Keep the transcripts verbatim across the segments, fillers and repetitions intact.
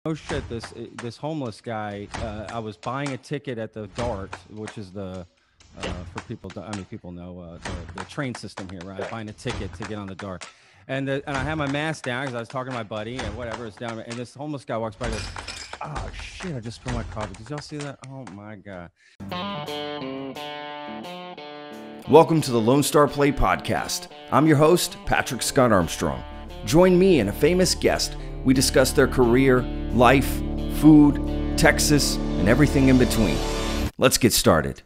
Oh shit! This this homeless guy. Uh, I was buying a ticket at the DART, which is the uh, for people. To, I mean, people know uh, the, the train system here, right? Buying a ticket to get on the DART, and the, and I had my mask down because I was talking to my buddy and whatever. It's down, and this homeless guy walks by. And goes, "Oh shit! I just spilled my coffee. Did y'all see that? Oh my god!" Welcome to the Lone Star Play Podcast. I'm your host, Patrick Scott Armstrong. Join me and a famous guest. We discuss their career, life, food, Texas, and everything in between. Let's get started.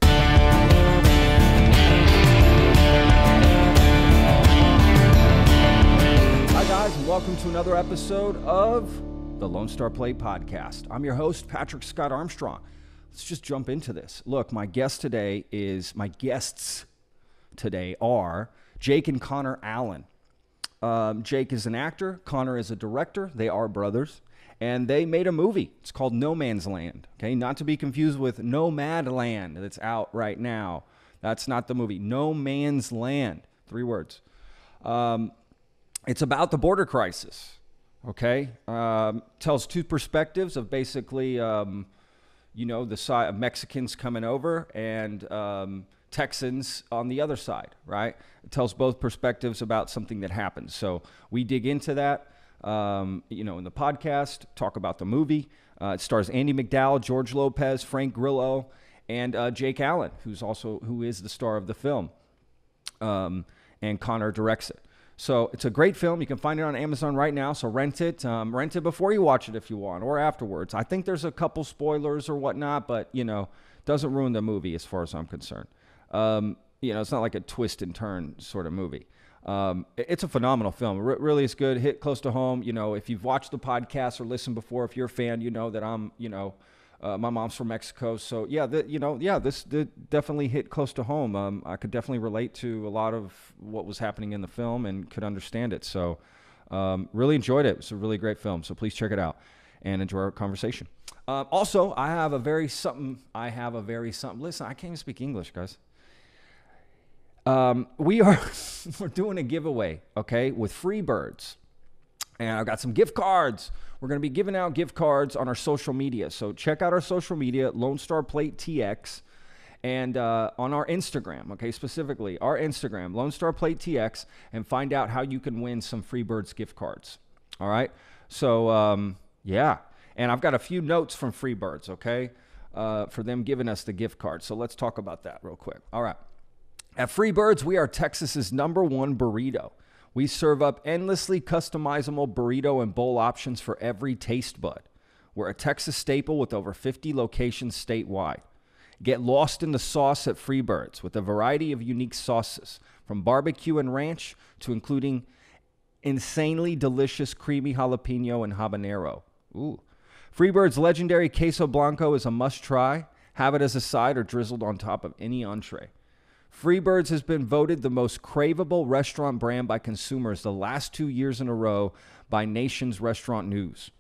Hi guys, and welcome to another episode of the Lone Star Play Podcast. I'm your host, Patrick Scott Armstrong. Let's just jump into this. Look, my guest today is, my guests today are Jake and Conor Allyn. Um, Jake is an actor. Conor is a director. They are brothers. And they made a movie. It's called No Man's Land. Okay, not to be confused with Nomadland that's out right now. That's not the movie. No Man's Land. Three words. Um, it's about the border crisis. Okay, um, tells two perspectives of basically, um, you know, the side of Mexicans coming over and um, Texans on the other side, right? It tells both perspectives about something that happened. So we dig into that, um, you know, in the podcast, talk about the movie. Uh, it stars Andy McDowell, George Lopez, Frank Grillo, and uh, Jake Allyn, who's also who is the star of the film. Um, and Conor directs it. So it's a great film. You can find it on Amazon right now. So rent it. Um, rent it before you watch it if you want, or afterwards. I think there's a couple spoilers or whatnot, but you know, doesn't ruin the movie as far as I'm concerned. Um, you know, it's not like a twist and turn sort of movie. Um, it's a phenomenal film. It re- really is good. Hit close to home. You know, if you've watched the podcast or listened before, if you're a fan, you know that I'm, you know, uh, my mom's from Mexico. So yeah, the, you know, yeah, this did definitely hit close to home. Um, I could definitely relate to a lot of what was happening in the film and could understand it. So, um, really enjoyed it. It's a really great film. So please check it out and enjoy our conversation. Uh, also, I have a very something, I have a very something, listen, I can't even speak English, guys. Um, we are we're doing a giveaway, okay, with free birds. And I've got some gift cards. We're going to be giving out gift cards on our social media. So check out our social media, Lone Star Plate T X, and uh, on our Instagram, okay, specifically our Instagram, Lone Star Plate T X, and find out how you can win some free birds gift cards. All right. So, um, yeah. And I've got a few notes from free birds, okay, uh, for them giving us the gift card. So let's talk about that real quick. All right. At Freebirds, we are Texas's number one burrito. We serve up endlessly customizable burrito and bowl options for every taste bud. We're a Texas staple with over fifty locations statewide. Get lost in the sauce at Freebirds with a variety of unique sauces, from barbecue and ranch to including insanely delicious creamy jalapeno and habanero. Ooh. Freebird's legendary queso blanco is a must-try. Have it as a side or drizzled on top of any entree. Freebirds has been voted the most craveable restaurant brand by consumers the last two years in a row by Nation's Restaurant News.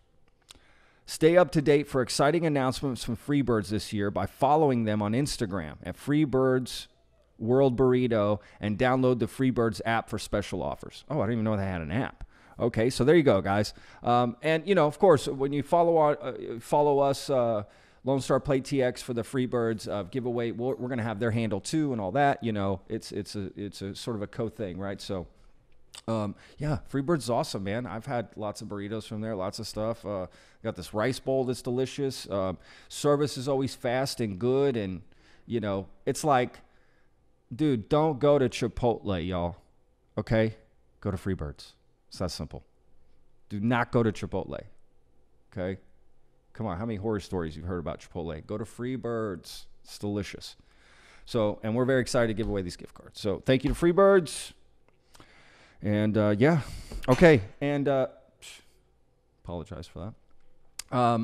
Stay up to date for exciting announcements from Freebirds this year by following them on Instagram at Freebirds World Burrito and download the Freebirds app for special offers. Oh, I didn't even know they had an app. Okay, so there you go, guys. Um, and, you know, of course, when you follow our, uh, follow us, uh, Lone Star Plate T X for the Freebirds uh, giveaway. We're, we're going to have their handle too and all that. You know, it's it's a it's a sort of a co-thing, right? So, um, yeah, Freebirds is awesome, man. I've had lots of burritos from there, lots of stuff. Uh, got this rice bowl that's delicious. Um, service is always fast and good, and you know, it's like, dude, don't go to Chipotle, y'all. Okay, go to Freebirds. It's that simple. Do not go to Chipotle. Okay. Come on, how many horror stories you've heard about Chipotle? Go to Freebirds. It's delicious. So, and we're very excited to give away these gift cards. So, thank you to Freebirds. And, uh, yeah. Okay. And, uh, apologize for that. Um,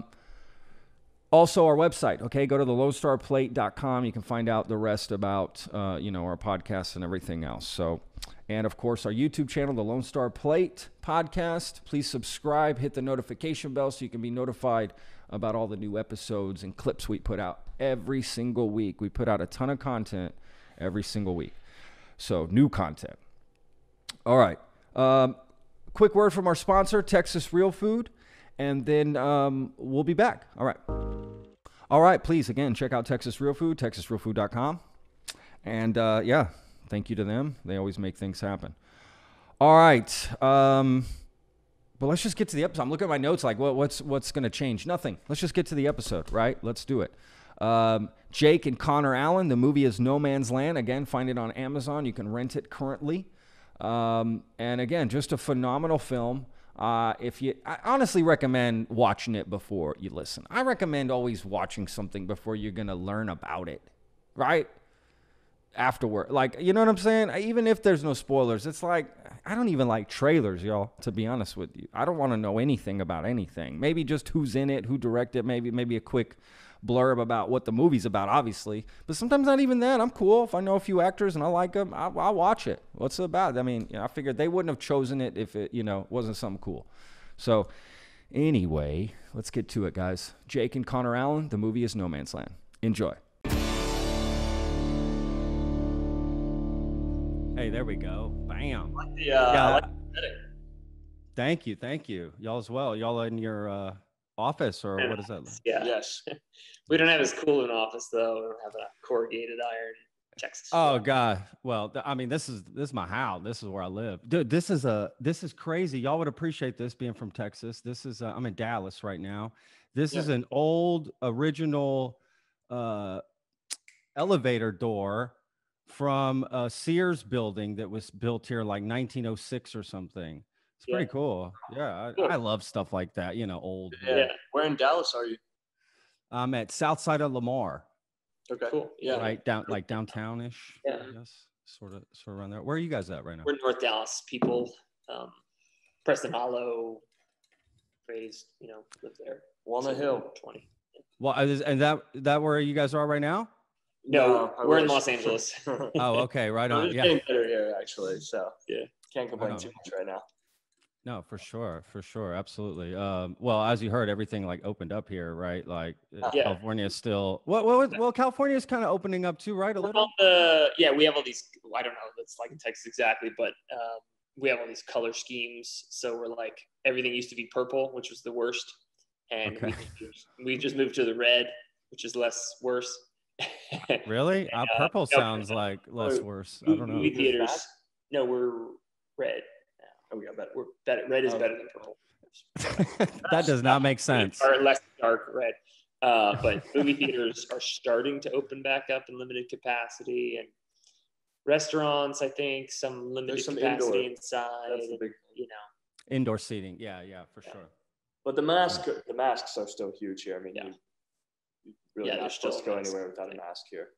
also, our website, okay? Go to the lone star plate dot com. You can find out the rest about, uh, you know, our podcasts and everything else. So, and, of course, our YouTube channel, the Lone Star Plate Podcast. Please subscribe. Hit the notification bell so you can be notified about all the new episodes and clips we put out every single week. We put out a ton of content every single week. So, new content. All right. Um, quick word from our sponsor, Texas Real Food. and then um, we'll be back. All right. All right. Please, again, check out Texas Real Food, texas real food dot com. And uh, yeah, thank you to them. They always make things happen. All right. Um, but let's just get to the episode. I'm looking at my notes like, what, what's what's going to change? Nothing. Let's just get to the episode, right? Let's do it. Um, Jake and Conor Allyn. The movie is No Man's Land. Again, find it on Amazon. You can rent it currently. Um, and again, just a phenomenal film. Uh, if you, I honestly recommend watching it before you listen. I recommend always watching something before you're going to learn about it, right? Afterward, like, you know what I'm saying? Even if there's no spoilers, it's like, I don't even like trailers, y'all, to be honest with you. I don't want to know anything about anything. Maybe just who's in it, who directed, maybe maybe a quick blurb about what the movie's about, obviously. But sometimes not even that. I'm cool. If I know a few actors and I like them, I'll, I'll watch it. What's it about? I mean, you know, I figured they wouldn't have chosen it if it, you know, wasn't something cool. So anyway, let's get to it, guys. Jake and Conor Allyn, the movie is No Man's Land. Enjoy. Hey, there we go. Bam. Like the, uh, Yeah. I like the setting. Thank you. Thank you. Y'all as well. Y'all in your uh, office or what is that? Yeah. Yes. We don't have as cool an office though. We don't have a corrugated iron in Texas. Oh God. Well, th- I mean, this is this is my house. This is where I live, dude. This is a this is crazy. Y'all would appreciate this being from Texas. This is uh, I'm in Dallas right now. This Yeah. is an old original uh, elevator door from a Sears building that was built here like nineteen oh six or something. It's pretty Yeah. cool. Yeah, I, Cool. I love stuff like that. You know, old. Yeah. Yeah. Where in Dallas are you? I'm at South Side of Lamar. Okay. Cool. Yeah. Right down, like downtownish. Yeah. I guess sort of, sort of around there. Where are you guys at right now? We're North Dallas people. Um, Preston Hollow, raised, you know, lived there. Walnut So, Hill. twenty. Well, is and that that where you guys are right now? No, No, I we're in wish. Los Angeles. Oh, okay, right I'm on. just Yeah, getting better here, actually. So Yeah. can't complain on. too much right now. no, for sure, for sure, absolutely. Um, well, as you heard, everything like opened up here, right? Like uh, Yeah. California is still well, well, well California is kind of opening up too, right? A We're little. on the, yeah, we have all these, I don't know, it's like in Texas exactly, but um, we have all these color schemes. So we're like, everything used to be purple, which was the worst. And Okay. we, just moved, we just moved to the red, which is less worse. Really? Uh, uh, purple no, sounds like less oh, worse. I don't know. Movie Is theaters. that- No, we're red. Oh, we got better. We're better. Red is Oh. better than purple. That does not make sense. Or less dark red. Uh, but movie theaters are starting to open back up in limited capacity, and restaurants, I think, some limited There's some capacity indoor. inside. That's the and, big. you know, Indoor seating. Yeah, yeah, for Yeah. sure. But the mask, the masks are still huge here. I mean, Yeah. you, you really Yeah, not there's supposed to still go a mask. anywhere without a mask here.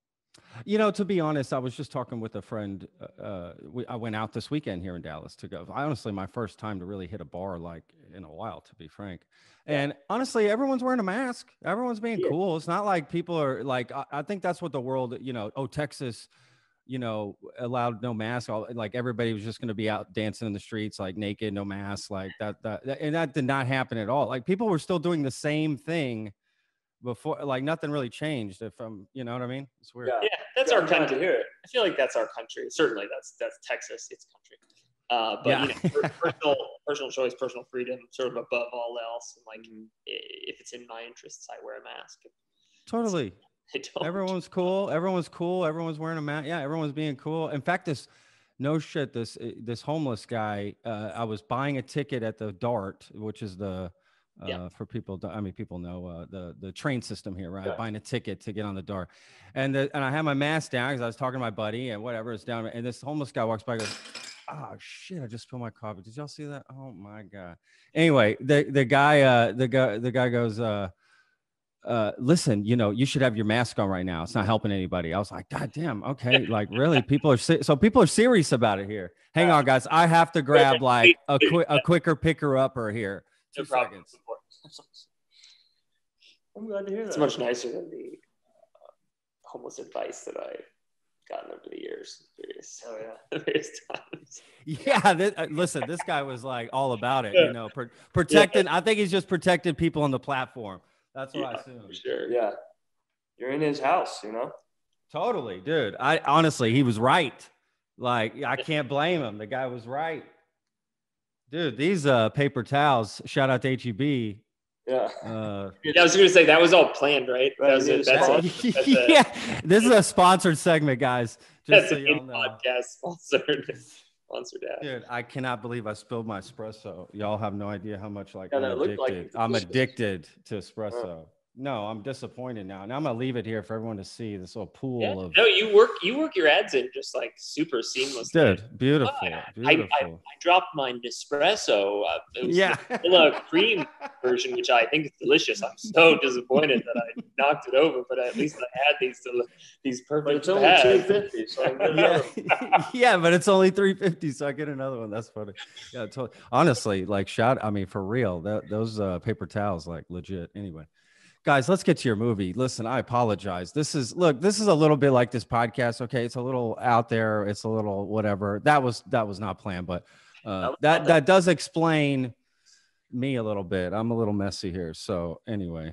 You know, to be honest, I was just talking with a friend. Uh, uh, we, I went out this weekend here in Dallas to go. I honestly, my first time to really hit a bar like in a while, to be frank. And honestly, everyone's wearing a mask. Everyone's being Yeah. cool. It's not like people are like. I, I think that's what the world. You know, oh Texas, you know, allowed no mask. All, like everybody was just going to be out dancing in the streets, like naked, no mask, like that, that. That and that did not happen at all. Like people were still doing the same thing before. Like nothing really changed. If I'm, you know what I mean? It's weird. Yeah. yeah, that's Yeah, our I'm glad to country. hear it. I feel like that's our country. Certainly, that's that's Texas. It's country. Uh, but Yeah. you know, per- personal personal choice, personal freedom, sort of above all else. And like, Mhm. i- if it's in my interests, I wear a mask. Totally. I don't. Everyone's cool. Everyone's cool. Everyone's wearing a mask. Yeah, everyone's being cool. In fact, this no shit. This uh, this homeless guy. Uh, I was buying a ticket at the Dart, which is the uh, Yeah. for people. I mean, people know uh, the the train system here, right? Yeah. Buying a ticket to get on the Dart, and the, and I had my mask down because I was talking to my buddy and whatever. It's down, and this homeless guy walks by, and goes, "Oh shit! I just spilled my coffee. Did y'all see that? Oh my god." Anyway, the the guy uh, the guy the guy goes. Uh, uh, listen, you know, you should have your mask on right now. It's not helping anybody. I was like, God damn. Okay. Like really people are, se- so people are serious about it here. Hang on guys. I have to grab like a quick, a quicker picker upper here. No Two problem. seconds. I'm glad to hear that. It's much nicer than the uh, homeless advice that I've gotten over the years, various, Oh yeah. various times. Yeah. This, uh, listen, this guy was like all about it, you know, pr- protecting. I think he's just protecting people on the platform. That's what I Yeah, assume. for sure. Yeah. You're in his house, you know. Totally, dude. I honestly, he was right. Like, I can't blame him. The guy was right. Dude, these uh paper towels, shout out to H E B. Yeah. Uh Yeah, I was gonna say that was all planned, right? Right, That was you it. need a That's sponsor. a, that's a, yeah, this is a sponsored segment, guys. Just that's so an y'all know. in-podcast sponsored sponsored ad. Dude, I cannot believe I spilled my espresso. Y'all have no idea how much like Yeah, I'm that looked like addicted. it I'm was- addicted to espresso. No, I'm disappointed now. Now I'm gonna leave it here for everyone to see this little pool Yeah. of No, you work you work your ads in just like super seamlessly. dude, beautiful, I, beautiful. I, I dropped my Nespresso. Uh, it was Yeah. the vanilla cream version, which I think is delicious. I'm so disappointed that I knocked it over, but at least I had these these But perfect it's only pads. two fifty, so I'm good. yeah, yeah, but it's only three fifty, so I get another one. That's funny. Yeah, totally. Honestly, like shout. I mean, for real, that, those uh, paper towels, like legit. Anyway, guys, let's get to your movie. Listen, I apologize. This is look. This is a little bit like this podcast. Okay, it's a little out there. It's a little whatever. That was that was not planned, but uh, that that does explain me a little bit. I'm a little messy here. So anyway.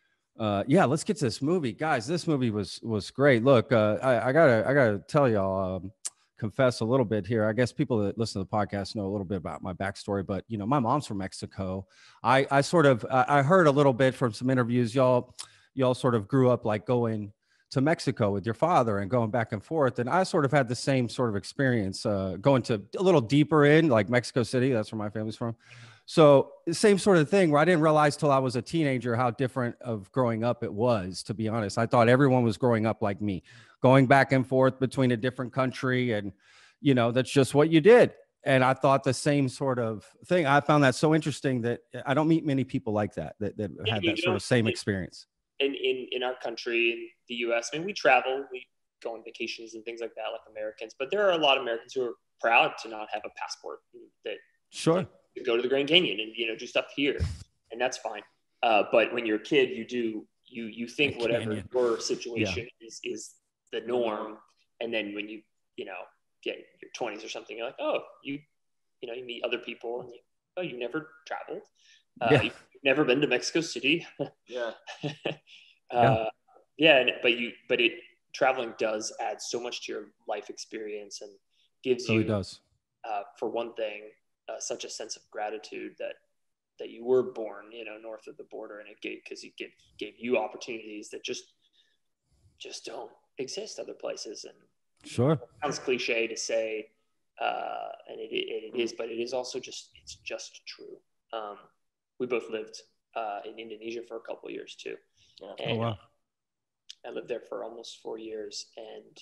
Uh, yeah, let's get to this movie, guys. This movie was was great. Look, uh, I, I gotta I gotta tell y'all, um, confess a little bit here. I guess people that listen to the podcast know a little bit about my backstory, but you know, my mom's from Mexico. I I sort of I I heard a little bit from some interviews. Y'all y'all sort of grew up like going to Mexico with your father and going back and forth, and I sort of had the same sort of experience, uh, going to a little deeper in like Mexico City. That's where my family's from. So same sort of thing where I didn't realize till I was a teenager how different of growing up it was, to be honest. I thought everyone was growing up like me, going back and forth between a different country. And, you know, that's just what you did. And I thought the same sort of thing. I found that so interesting that I don't meet many people like that, that, that had that sort of same experience. In, in, in our country, in the U S, I mean, we travel, we go on vacations and things like that, like Americans, but there are a lot of Americans who are proud to not have a passport that Sure. to go to the Grand Canyon and, you know, do stuff here, and that's fine. Uh, but when you're a kid, you do, you, you think The whatever canyon. your situation is, is the norm. And then when you, you know, get your twenties or something, you're like, oh, you, you know, you meet other people and you, oh, you never traveled. Uh, Yeah. You've never been to Mexico City. Yeah. uh, Yeah. yeah. And, but you, but it, traveling does add so much to your life experience and gives So you, it does. uh, for one thing, uh, such a sense of gratitude that, that you were born, you know, north of the border, and it gave, cause it gave, gave you opportunities that just, just don't exist other places. And Sure. it sounds cliche to say, uh, and it, it, it is, but it is also just, it's just true. Um, we both lived, uh, in Indonesia for a couple of years too. Yeah. And Oh, wow. I lived there for almost four years, and,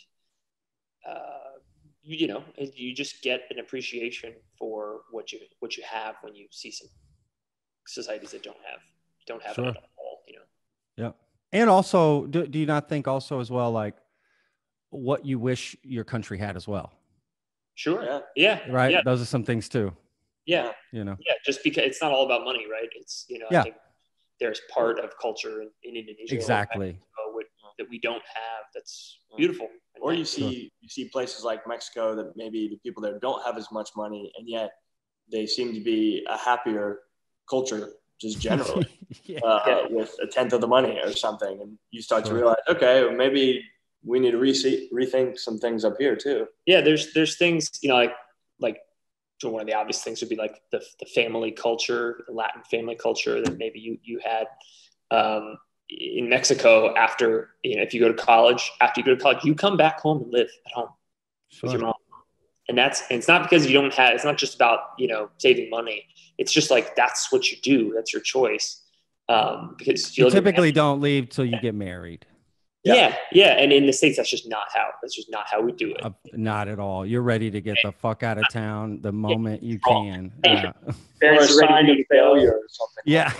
uh, you, you know, you just get an appreciation for what you, what you have when you see some societies that don't have, don't have Sure. it at all, you know? Yeah. And also, do, do you not think also as well, like what you wish your country had as well? Sure. Yeah. Yeah. Right. Yeah. Those are some things too, Yeah. you know? Yeah. Just because it's not all about money, right? It's, you know, Yeah. I think there's part of culture in, in Indonesia or Exactly. Mexico with- that we don't have. That's beautiful. And Or you that's- see you see places like Mexico that maybe the people there don't have as much money, and yet they seem to be a happier culture just generally, yeah. uh, Yeah. with a tenth of the money or something. And you start Sure. to realize, okay, well, maybe we need to re- rethink some things up here too. yeah, there's, there's things, you know, like, like so one of the obvious things would be like the, the family culture, the Latin family culture that maybe you, you had, um, in Mexico after, you know, if you go to college, after you go to college, you come back home and live at home with your Sure. mom. And that's, and it's not because you don't have, it's not just about, you know, saving money. It's just like, that's what you do. That's your choice. Um, because You live in- typically don't leave till you get married. yeah, yeah. And in the States, that's just not how, that's just not how we do it. Uh, not at all. You're ready to get the fuck out of town the moment you wrong. can. Yeah. Or a Parents are ready sign for of you to go. failure or something. Yeah.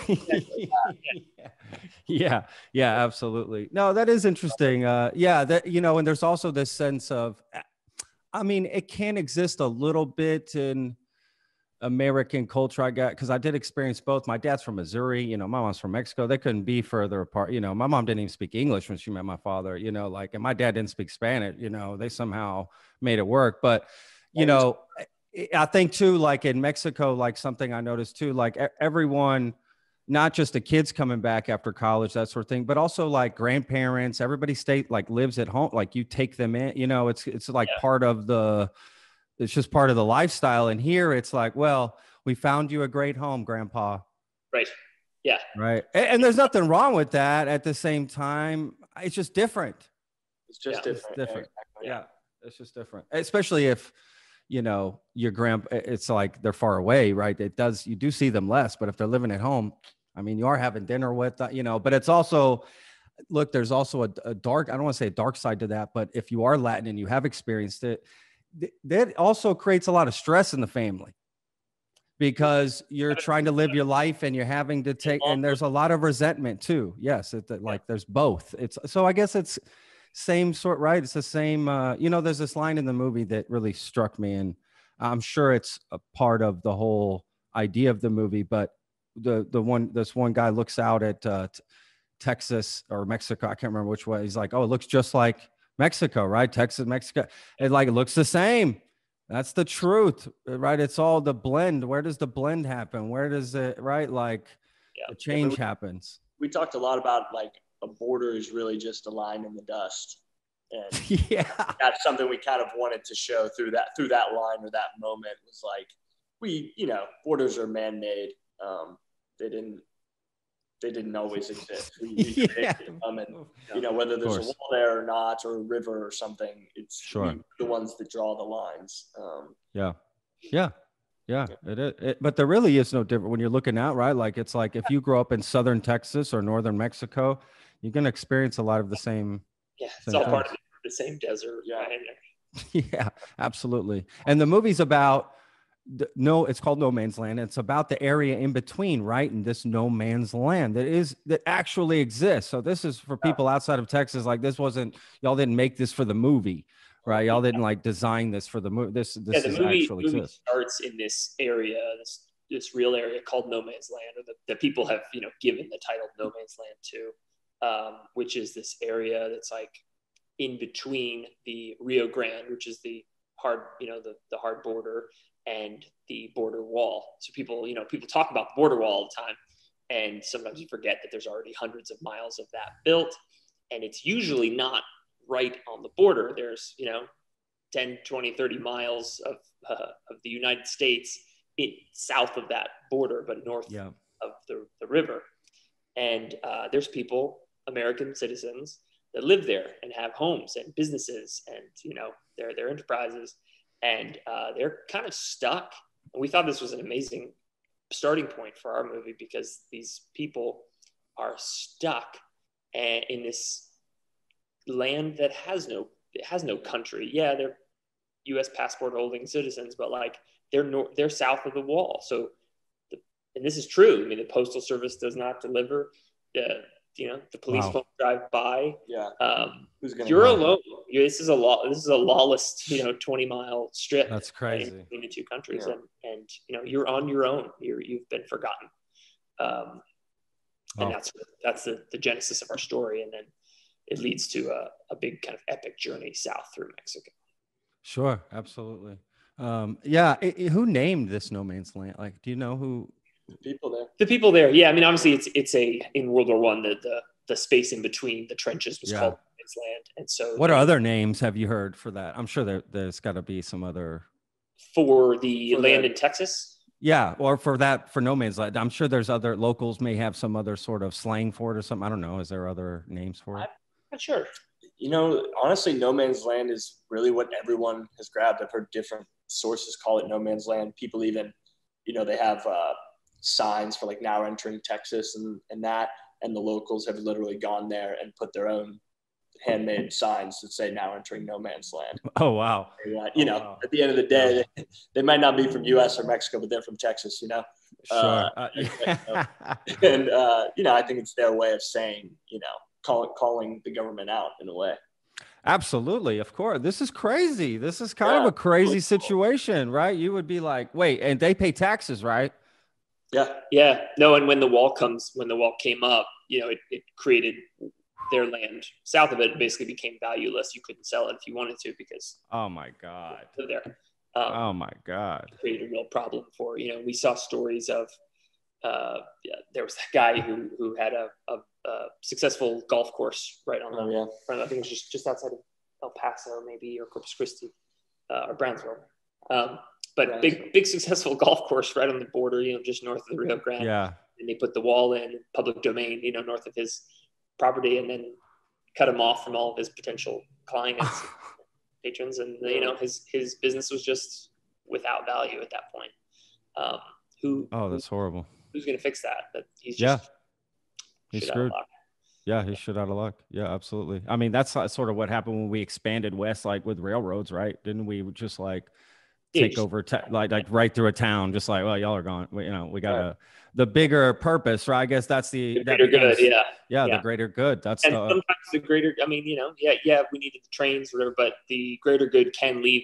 yeah. Yeah, absolutely. No, that is interesting. Uh, yeah, that, you know, and there's also this sense of, I mean, it can exist a little bit in American culture. I got, because I did experience both. My dad's from Missouri, you know, my mom's from Mexico. They couldn't be further apart. You know, my mom didn't even speak English when she met my father, you know, like, and my dad didn't speak Spanish, you know, they somehow made it work. But, you know, I- I think too, like in Mexico, like something I noticed too, like e- everyone, not just the kids coming back after college, that sort of thing, but also like grandparents, everybody stay like lives at home. Like you take them in, you know, it's, it's like Yeah. part of the, it's just part of the lifestyle. And here it's like, well, we found you a great home, Grandpa. Right. Yeah. Right. And, and there's nothing wrong with that. At the same time, it's just different. It's just Yeah. different. It's different. Yeah, exactly. Yeah. It's just different. Especially if, you know, your grandpa, it's like they're far away, right? It does, you do see them less, but if they're living at home, I mean, you are having dinner with, you know, but it's also, look, there's also a, a dark, I don't want to say a dark side to that, but if you are Latin and you have experienced it, th- that also creates a lot of stress in the family because you're trying to live your life and you're having to take, and there's a lot of resentment too. Yes. It, that, like there's both. It's so I guess it's same sort, right? It's the same, uh, you know, there's this line in the movie that really struck me, and I'm sure it's a part of the whole idea of the movie, but the, the one, this one guy looks out at, uh, t- Texas or Mexico. I can't remember which way. He's like, oh, it looks just like Mexico, right? Texas, Mexico. It like, it looks the same. That's the truth, right? It's all the blend. Where does the blend happen? Where does it, right? Like Yeah. the change Yeah, we, happens. we talked a lot about like a border is really just a line in the dust. And Yeah. that's something we kind of wanted to show through that, through that line or that moment was like, we, you know, borders are man-made. Um, they didn't, they didn't always exist. We, we Yeah. them and, you know, whether there's a wall there or not, or a river or something, it's Sure. the ones that draw the lines. Um, Yeah. Yeah. Yeah, it is. It, but there really is no different when you're looking out, right? Like it's like if you grow up in southern Texas or northern Mexico, you're going to experience a lot of the same. Yeah. It's same all part things. of the same desert. Yeah. Right? Yeah, absolutely. And the movie's about the, no, it's called No Man's Land. It's about the area in between, right? And this no man's land that is that actually exists. So this is for people outside of Texas. Like this wasn't y'all didn't make this for the movie, right? Y'all didn't like design this for the movie. This this Yeah, the is movie, actually movie exists. starts in this area, this this real area called No Man's Land, or the, the people have you know given the title No Man's Land to, um, which is this area that's like in between the Rio Grande, which is the hard you know the the hard border, and the border wall. So people you know people talk about the border wall all the time, and sometimes you forget that there's already hundreds of miles of that built, and it's usually not right on the border. There's you know ten, twenty, thirty miles of, uh, of the United States in, south of that border, but north Yeah. of the, the river. And uh, there's people, American citizens, that live there and have homes and businesses and, you know, their, their enterprises. And uh, they're kind of stuck. And we thought this was an amazing starting point for our movie because these people are stuck in this land that has no it has no country. Yeah, they're U S passport holding citizens, but like they're nor- they're south of the wall. So, the, and this is true. I mean, the postal service does not deliver. The you know the police Wow. won't drive by. yeah. Um, Who's gonna you're go? alone. You're, this is a law. This is a lawless, you know, twenty mile strip. That's uh, crazy. in between the two countries, Yeah. and and you know you're on your own. You're you've been forgotten. Um, and Wow. that's that's the, the genesis of our story, and then it leads to a, a big kind of epic journey south through Mexico. Sure, absolutely. Um, yeah, it, it- who named this No Man's Land? Like, do you know who? People there. The people there, yeah. I mean, obviously, it's it's a in World War One, the the the space in between the trenches was Yeah. called Man's Land, and so What they, are other names have you heard for that? I'm sure there, there's got to be some other. for the For land the- in Texas? Yeah, or for that for No Man's Land. I'm sure there's other locals may have some other sort of slang for it or something. I don't know. Is there other names for it? Not sure. You know, honestly, no man's land is really what everyone has grabbed. I've heard different sources call it no man's land. People even, you know, they have uh, signs for like now entering Texas and, and that. And the locals have literally gone there and put their own handmade signs that say now entering no man's land. Oh wow. Uh, you Oh, know, wow. at the end of the day, they, they might not be from U S or Mexico, but they're from Texas, you know? Sure. Uh, Uh, and, yeah. and uh, you know, I think it's their way of saying, you know, call, calling the government out in a way. Absolutely, of course. This is crazy. This is kind Yeah. of a crazy situation, right? You would be like, wait, and they pay taxes, right? Yeah. Yeah, no. And when the wall comes, when the wall came up, you know, it, it created their land south of it. Basically, became valueless. You couldn't sell it if you wanted to because Oh my God. of there. Um, Oh my God. created a real problem for you know. We saw stories of uh, yeah, there was that guy who who had a, a, a successful golf course right on the Oh, yeah. front. I think it was just just outside of El Paso, maybe, or Corpus Christi, uh, or Brownsville. Um, but Right. big, big successful golf course right on the border, you know, just north of the Rio Grande. Yeah. And they put the wall in public domain, you know, north of his property, and then cut him off from all of his potential clients, patrons. And, you know, his, his business was just without value at that point. Um, who, Oh, that's horrible. who's going to fix that? That he's Yeah. just He's shit out of screwed. luck. Yeah, he's shit out of luck. Yeah, absolutely. I mean, that's sort of what happened when we expanded west, like with railroads, right? Didn't we just like Yeah, take just- over, ta- like like right through a town, just like, well, y'all are gone. We, you know, we got Right. a the bigger purpose, right? I guess that's the, the that greater becomes, good, yeah. yeah, Yeah. the greater good. That's And the sometimes the greater, I mean, you know, yeah, yeah, we needed the trains, whatever, but the greater good can leave,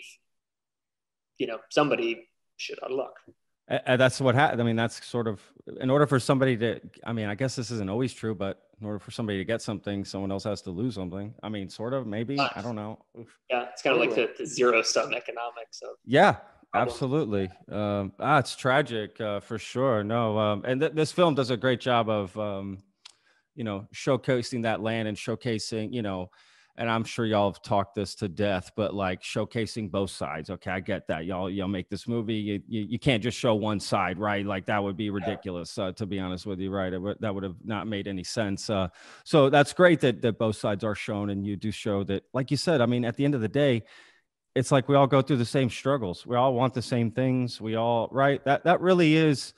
you know, somebody shit out of luck. and that's what happened. I mean, that's sort of, in order for somebody to, I mean, I guess this isn't always true, but in order for somebody to get something, someone else has to lose something. I mean, sort of, maybe, I don't know. Oof. Yeah, it's kind of like the, the zero sum economics of Yeah, problem. absolutely. Um, ah, it's tragic uh, for sure. No, um, and th- this film does a great job of, um, you know, showcasing that land and showcasing, you know, and I'm sure y'all have talked this to death, but like showcasing both sides. Okay, I get that. Y'all, y'all make this movie. You, you, you can't just show one side, right? Like that would be ridiculous, uh, to be honest with you, right? It would, that would have not made any sense. Uh, so that's great that that both sides are shown, and you do show that, like you said. I mean, at the end of the day, it's like we all go through the same struggles. We all want the same things. We all, right? That that really is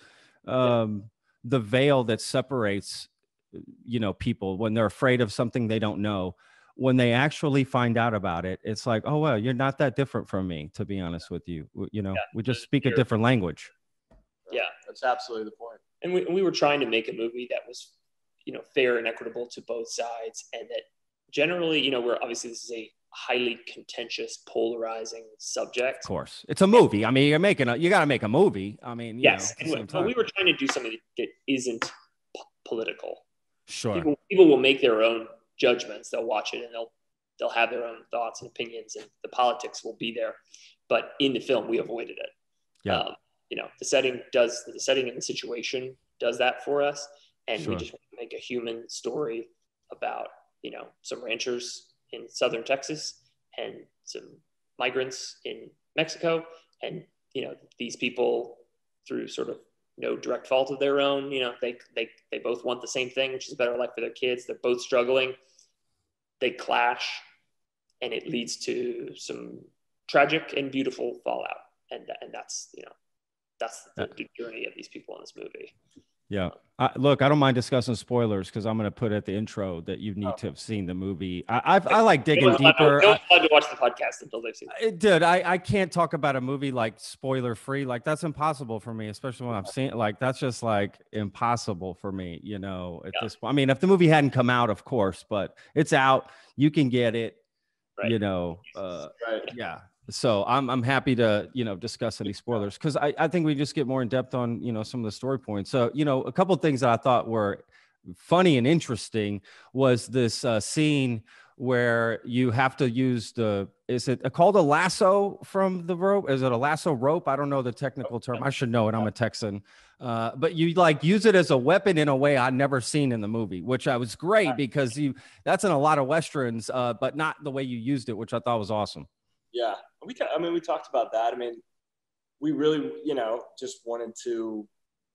um, the veil that separates, you know, people when they're afraid of something they don't know. When they actually find out about it, it's like, oh well, you're not that different from me. To be honest with you, W- you know, Yeah. we just speak a You're- different language. Yeah. That's absolutely the point. And we, we were trying to make a movie that was, you know, fair and equitable to both sides. And that generally, you know, we're obviously, this is a highly contentious, polarizing subject. Of course, it's a movie. I mean, you're making a, you got to make a movie. I mean, you Yes. know, at And the we, same but we time. were trying to do something that isn't p- political. Sure. People, people will make their own judgments. They'll watch it and they'll, they'll have their own thoughts and opinions, and the politics will be there. But in the film, we avoided it. Yeah. Um, you know, the setting does, the setting and the situation does that for us. And Sure. we just want to make a human story about, you know, some ranchers in southern Texas and some migrants in Mexico. And, you know, these people, through sort of no direct fault of their own, you know, they, they, they both want the same thing, which is a better life for their kids. They're both struggling. They clash, and it leads to some tragic and beautiful fallout. And, and that's, you know, that's the, the journey of these people in this movie. Yeah. I, look, I don't mind discussing spoilers because I'm going to put at the intro that you need to have seen the movie. I I've, I like digging No one's allowed- deeper. No one's allowed to watch the podcast until they've seen it. I, dude, I, I can't talk about a movie like spoiler free. Like that's impossible for me, especially when I'm seeing like that's just like impossible for me, you know, at Yeah. this point. I mean, if the movie hadn't come out, of course, but it's out. You can get it, Right. you know. Uh, Right. yeah. So I'm I'm happy to, you know, discuss any spoilers because I, I think we just get more in depth on, you know, some of the story points. So, you know, a couple of things that I thought were funny and interesting was this uh, scene where you have to use the, is it called a lasso from the rope? Is it a lasso rope? I don't know the technical term. I should know it. I'm a Texan. Uh, but you like use it as a weapon in a way I'd never seen in the movie, which I was great because you, that's in a lot of Westerns, uh, but not the way you used it, which I thought was awesome. Yeah, we. I mean, we talked about that. I mean, we really, you know, just wanted to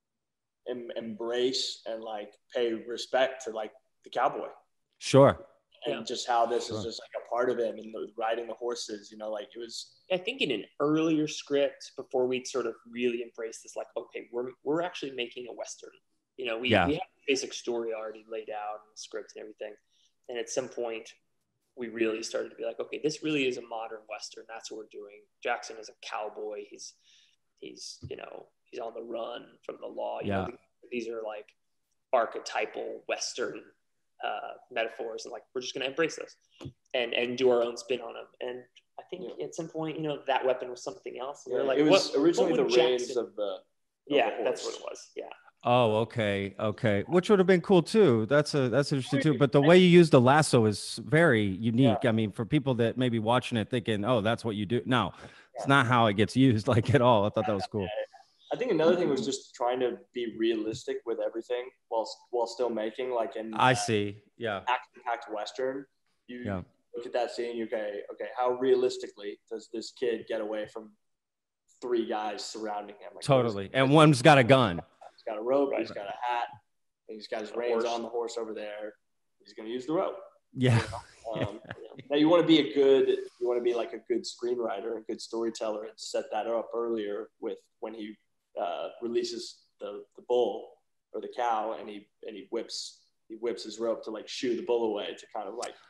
em- embrace and like pay respect to like the cowboy Sure. and Yeah. just how this Sure. is just like a part of him and the, riding the horses. You know, like it was. I think in an earlier script, before we'd sort of really embrace this, like, okay, we're we're actually making a Western. You know, we, Yeah. we have the basic story already laid out in the script and everything. And at some point, we really started to be like, okay, this really is a modern Western. That's what we're doing. Jackson is a cowboy. He's, he's, you know, he's on the run from the law. You Yeah. know, these are like archetypal Western uh, metaphors. And like, we're just going to embrace those and, and do our own spin on them. And I think Yeah. at some point, you know, that weapon was something else. And Yeah, we're like, it was what, originally what the would reins Jackson- of the. Of yeah, the that's horse. what it was. Yeah. Oh, okay, okay. Which would have been cool too. That's a that's interesting too. But the way you use the lasso is very unique. I mean, for people that may be watching it thinking, "Oh, that's what you do." No, it's not how it gets used like at all. I thought that was cool. I think another thing was just trying to be realistic with everything while while still making like an I see. Yeah. action-packed Western. You Yeah. look at that scene, you okay, okay, how realistically does this kid get away from three guys surrounding him. Like, Totally. And one's got a gun. He's got a rope. Right. He's got a hat. And he's got his reins on the horse over there. He's going to use the rope. Yeah. You know? um, now you want to be a good, you want to be like a good screenwriter, a good storyteller, and set that up earlier with when he uh, releases the, the bull or the cow, and he and he whips he whips his rope to like shoo the bull away to kind of like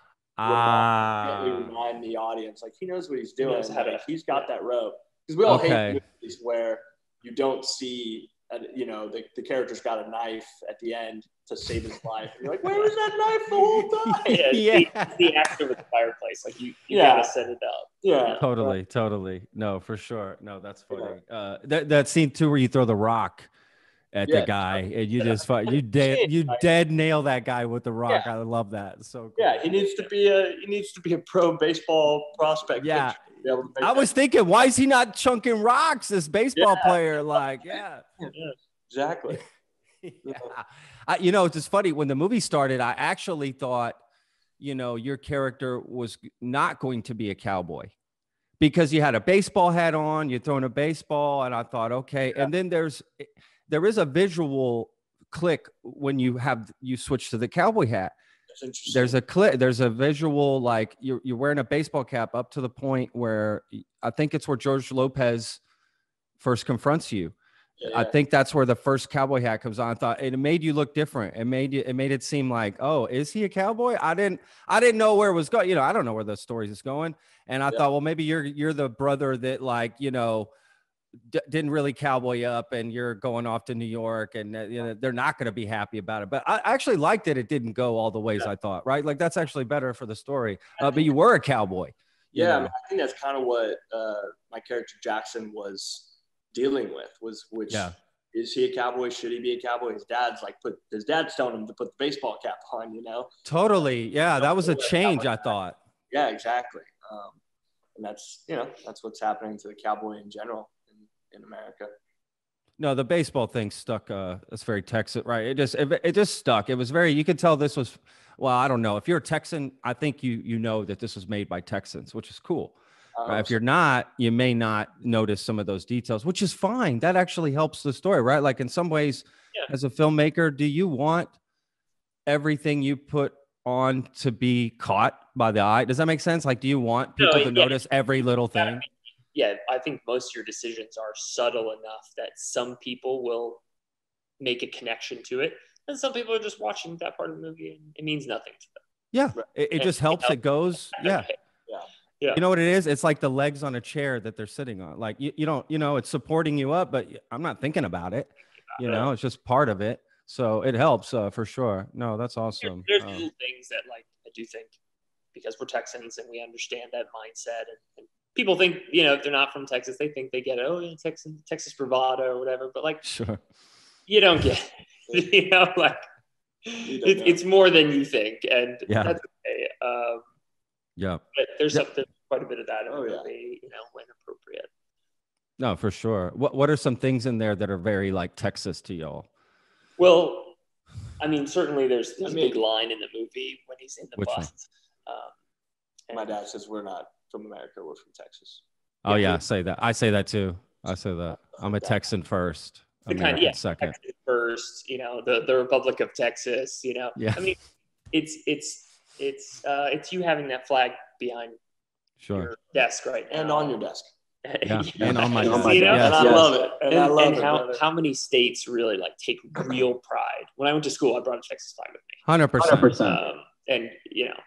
ah uh, remind the audience like he knows what he's doing. He like, he's got that rope, because we all okay. hate movies where you don't see. And, you know, the, the character's got a knife at the end to save his life. And you're like, where was that knife the whole time? Yeah, yeah. The, the actor with the fireplace. Like, you, you Yeah. gotta set it up. Yeah. Totally, Right. totally. No, for sure. No, that's funny. Uh, that that scene too where you throw the rock at Yeah. the guy and you just fight, you dead you dead nail that guy with the rock. Yeah. I love that. So cool. Yeah, he needs to be a he needs to be a pro baseball prospect. Yeah. to be able to make I was that. thinking, why is he not chunking rocks? This baseball Yeah. player, like, yeah. Yeah, exactly. yeah. I, you know, it's just funny. When the movie started, I actually thought, you know, your character was not going to be a cowboy because you had a baseball hat on, you're throwing a baseball, and I thought, okay. Yeah. And then there's there is a visual click when you have you switch to the cowboy hat. That's interesting. There's a clip, there's a visual, like you're you're wearing a baseball cap up to the point where I think it's where George Lopez first confronts you. Yeah, I yeah. think that's where the first cowboy hat comes on. I thought it made you look different. It made you, it made it seem like, oh, is he a cowboy? I didn't, I didn't know where it was going. You know, I don't know where the story is going. And I Yeah. thought, well, maybe you're, you're the brother that like, you know, d- didn't really cowboy up and you're going off to New York and uh, you know, they're not going to be happy about it. But I actually liked that it didn't go all the ways Yeah. I thought, right? Like that's actually better for the story. Uh, but you were a cowboy. you Yeah, I, know? mean, I think that's kind of what uh, my character Jackson was dealing with. Was which Yeah. is he a cowboy? Should he be a cowboy? His dad's like put his dad's telling him to put the baseball cap on. You know. Totally. Yeah. That was a Cowboy change, I hat. thought. Yeah, exactly. Um, and that's you know that's what's happening to the cowboy in general in, in America. No, the baseball thing stuck. Uh, that's very Texan, right? It just, it, it just stuck. It was very. You could tell this was. Well, I don't know. If you're a Texan, I think you you know that this was made by Texans, which is cool. Um, Right? If you're not, you may not notice some of those details, which is fine. That actually helps the story, right? Like in some ways, Yeah. as a filmmaker, do you want everything you put on to be caught by the eye? Does that make sense? Like, do you want No, people to yeah. notice every little Yeah, I thing? mean, yeah, I think most of your decisions are subtle enough that some people will make a connection to it, and some people are just watching that part of the movie and it means nothing to them. Yeah, it, it just helps. It goes. Yeah. Okay. Yeah. Yeah. You know what it is? It's like the legs on a chair that they're sitting on. Like you, you don't, you know, it's supporting you up, but I'm not thinking about it. You know, it's just part of it. So it helps uh, for sure. No, that's awesome. There's Um, little things that, like, I do think because we're Texans and we understand that mindset, and, and people think, you know, if they're not from Texas, they think they get, oh, yeah, Texas, Texas bravado or whatever. But like, sure. you don't get, you know, like You don't it, know. it's more than you think, and Yeah. that's okay. Um, Yeah. but there's Yep. something quite a bit of that in Oh, the yeah. movie, you know, when appropriate. No, for sure. What What are some things in there that are very like Texas to y'all? Well, I mean, certainly there's, there's I mean- a big line in the movie when he's in the Which one? bus. Um, and- My dad says we're not from America. We're from Texas. Oh Yeah. yeah, say that. I say that too. I say that. I'm a Texan first, the kind, American yeah, second. Texas first, you know, the the Republic of Texas, you know. Yeah. I mean, it's it's it's uh, it's you having that flag behind Sure. your desk right now, And on your desk. Yeah. And on my You desk. know? Yes. And I Yes. love it. And, And, I love and it. how, brother. how many states really like take real pride? When I went to school, I brought a Texas flag with me, Hundred percent. um, and you know,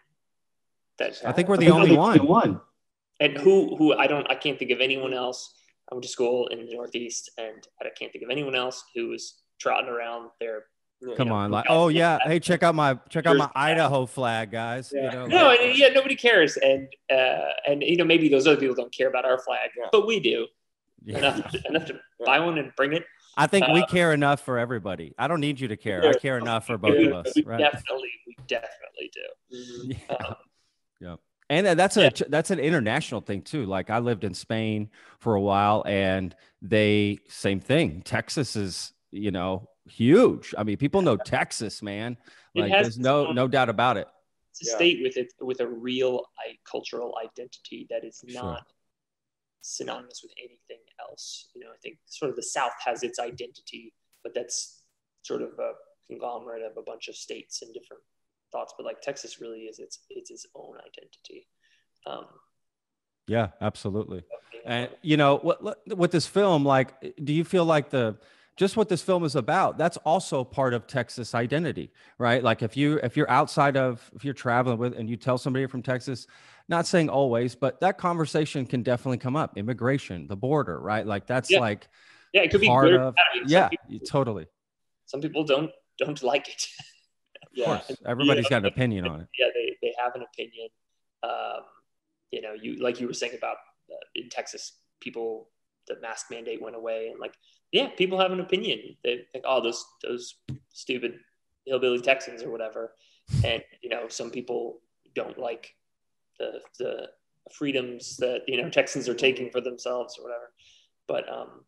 that I think we're the only one. and who who I don't I can't think of anyone else. I went to school in the Northeast, and I can't think of anyone else who was trotting around there. Yeah. Come know, on, like, guys, oh yeah. yeah, hey, check out my check out my Jersey. Idaho flag, guys. You know, No, like- and yeah, nobody cares, and uh, and you know maybe those other people don't care about our flag, Yeah. but we do Yeah. enough to, enough to buy one and bring it. I think we Uh, care enough for everybody. I don't need you to care. I care enough for both we, of us, we right? definitely, we definitely do. Mhm. Yeah. Um, Yeah. And uh, that's Yeah. a that's an international thing too. Like I lived in Spain for a while and they same thing. Texas is, you know, huge. I mean, people know Texas, man. It Like has there's its no own- no doubt about it. It's a Yeah. state with it with a real I, cultural identity that is Sure. not synonymous with anything else. You know, I think sort of the South has its identity, but that's sort of a conglomerate of a bunch of states and different thoughts. But like Texas really is its it's its own identity. Um, Yeah, absolutely. And you know what, with this film, like, do you feel like the just what this film is about, that's also part of Texas identity, right? Like if you if you're outside of if you're traveling with and you tell somebody you're from Texas, not saying always, but that conversation can definitely come up. Immigration, the border, right? Like that's yeah. like yeah, it could be part good. of I mean, yeah, people, totally. Some people don't don't like it. Of yeah, course, everybody's you know, got an opinion on it. Yeah, they they have an opinion. Um, you know, you like you were saying about uh, in Texas, people the mask mandate went away, and like yeah, people have an opinion. They think, oh, those those stupid hillbilly Texans or whatever, and you know, some people don't like the the freedoms that you know Texans are taking for themselves or whatever. But um,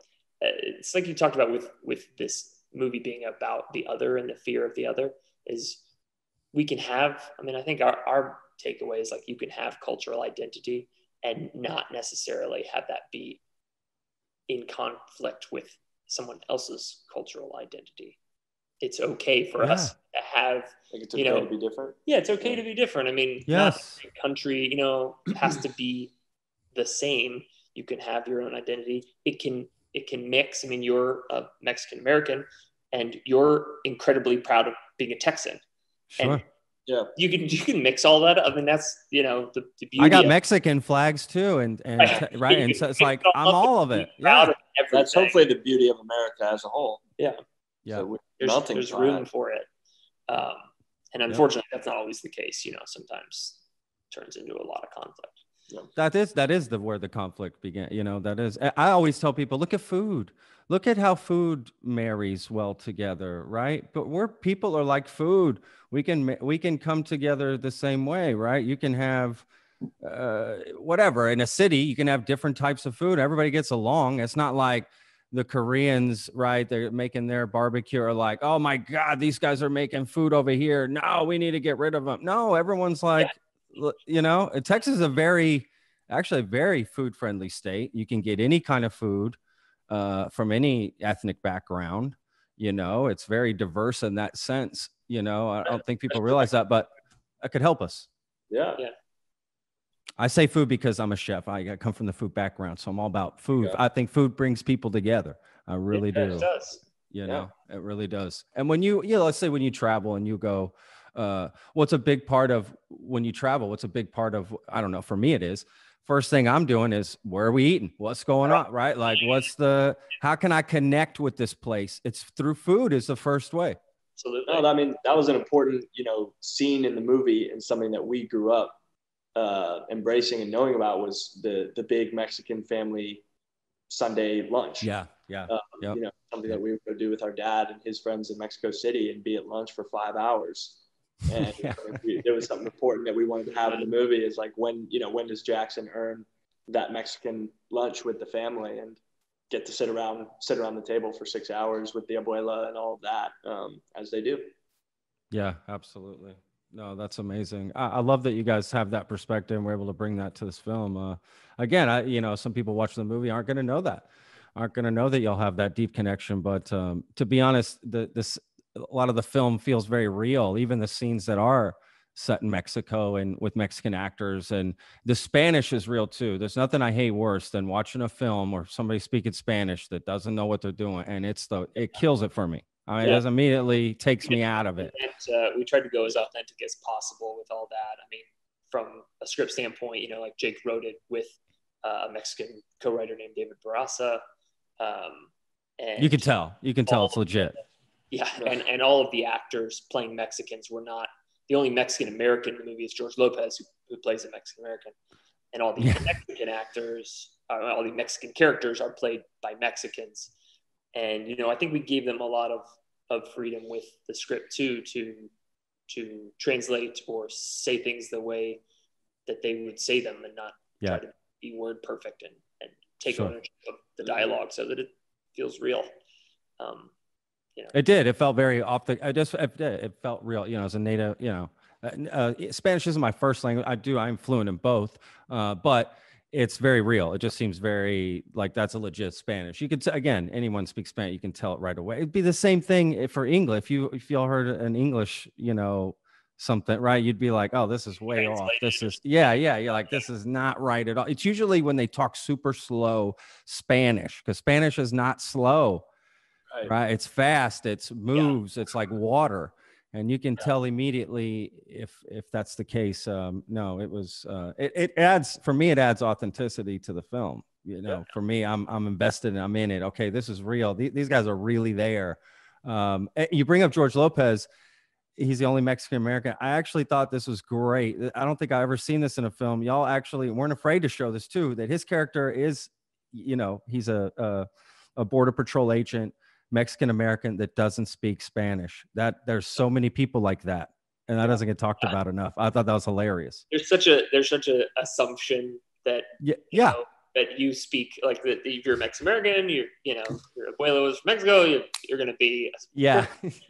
it's like you talked about with with this movie being about the other and the fear of the other. Is we can have. I mean, I think our our takeaway is like you can have cultural identity and not necessarily have that be in conflict with someone else's cultural identity. It's okay for Yeah. us to have, like it's okay you know, to be different. Yeah, it's okay to be different. I mean, not Yes. every country, you know, has to be the same. You can have your own identity. It can it can mix. I mean, you're a Mexican American, and you're incredibly proud of being a Texan. Sure. And Yeah, you can you can mix all that. I mean, that's you know the, the beauty. I got of, Mexican flags too, and and Right. right, You and can so it's mix like it all I'm up all and of be it. proud Yeah. of that's everything. hopefully the beauty of America as a whole. Yeah, Yeah. So we're there's, melting there's pot. room for it. Um, and unfortunately, that's not always the case. You know, sometimes it turns into a lot of conflict. That is that is the where the conflict began. You know, that is. I I always tell people, look at food. Look at how food marries well together, right? But we're people are like food. We can ma- we can come together the same way, right? You can have uh, whatever in a city. You can have different types of food. Everybody gets along. It's not like the Koreans, right? They're making their barbecue are like, oh my God, these guys are making food over here. No, we need to get rid of them. No, everyone's like, l- you know, uh, Texas is a very, actually a very food friendly state. You can get any kind of food uh, from any ethnic background. You know, it's very diverse in that sense. You know, I don't think people realize that, but that could help us. Yeah. Yeah. I say food because I'm a chef. I I come from the food background, so I'm all about food. Yeah. I think food brings people together. I really It do. does. You Yeah. know, it really does. And when you, you know, let's say when you travel and you go, uh, what's a big part of when you travel? What's a big part of, I don't know, for me it is, first thing I'm doing is where are we eating? What's going on? Right? Like what's the, how can I connect with this place? It's through food is the first way. Absolutely. No, I mean, that was an important, you know, scene in the movie and something that we grew up uh, embracing and knowing about was the the big Mexican family Sunday lunch. Yeah. Yeah. Uh, Yep. You know, something that we would go do with our dad and his friends in Mexico City and be at lunch for five hours. And Yeah. we, there was something important that we wanted to have in the movie is like when, you know, when does Jackson earn that Mexican lunch with the family and get to sit around, sit around the table for six hours with the abuela and all of that, um, as they do. Yeah, absolutely. No, that's amazing. I, I love that you guys have that perspective and we're able to bring that to this film. Uh, again, I, you know, some people watching the movie aren't going to know that, aren't going to know that you'll have that deep connection. But um, to be honest, the, this a lot of the film feels very real. Even the scenes that are set in Mexico and with Mexican actors, and the Spanish is real too. There's nothing I hate worse than watching a film or somebody speaking Spanish that doesn't know what they're doing, and it's the it kills it for me. I mean, Yeah. it just immediately takes me out of it. And, uh, we tried to go as authentic as possible with all that. I mean, from a script standpoint, you know, like Jake wrote it with uh, a Mexican co-writer named David Barraza. Um, and You can tell. You can tell it's legit. Yeah, and, and all of the actors playing Mexicans were not the only Mexican American in the movie is George Lopez, who, who plays a Mexican American, and all the Yeah. Mexican actors, uh, all the Mexican characters are played by Mexicans. And you know, I think we gave them a lot of, of freedom with the script too to to translate or say things the way that they would say them, and not Yeah. try to be word perfect and, and take Sure. ownership of the dialogue so that it feels real. Um, you know. It did. It felt very off the. I just it, it felt real. You know, as a native, you know, uh, uh, Spanish isn't my first language. I do. I'm fluent in both. Uh, but it's very real. It just seems very like that's a legit Spanish. You could t- again, anyone speaks Spanish, you can tell it right away. It'd be the same thing if for English. If you if y'all heard an English, you know, something right, you'd be like, oh, this is way off. This is yeah, yeah. You're like, this is not right at all. It's usually when they talk super slow Spanish because Spanish is not slow, Right. right? It's fast. It's moves. Yeah. It's like water. And you can Yeah. tell immediately if if that's the case. Um, no, it was. Uh, it it adds for me. It adds authenticity to the film. You know, yeah. for me, I'm I'm invested and I'm in it. Okay, this is real. These, these guys are really there. Um, you bring up George Lopez. He's the only Mexican American. I actually thought this was great. I don't think I ever seen this in a film. Y'all actually weren't afraid to show this too. That his character is, you know, he's a a, a border patrol agent. Mexican American that doesn't speak Spanish. That there's so many people like that, and that doesn't get talked about enough. I thought that was hilarious. There's such a there's such a assumption that yeah, you yeah. know, that you speak like that if you're Mexican American, you you know your abuelo is from Mexico, you're, you're going to be a yeah.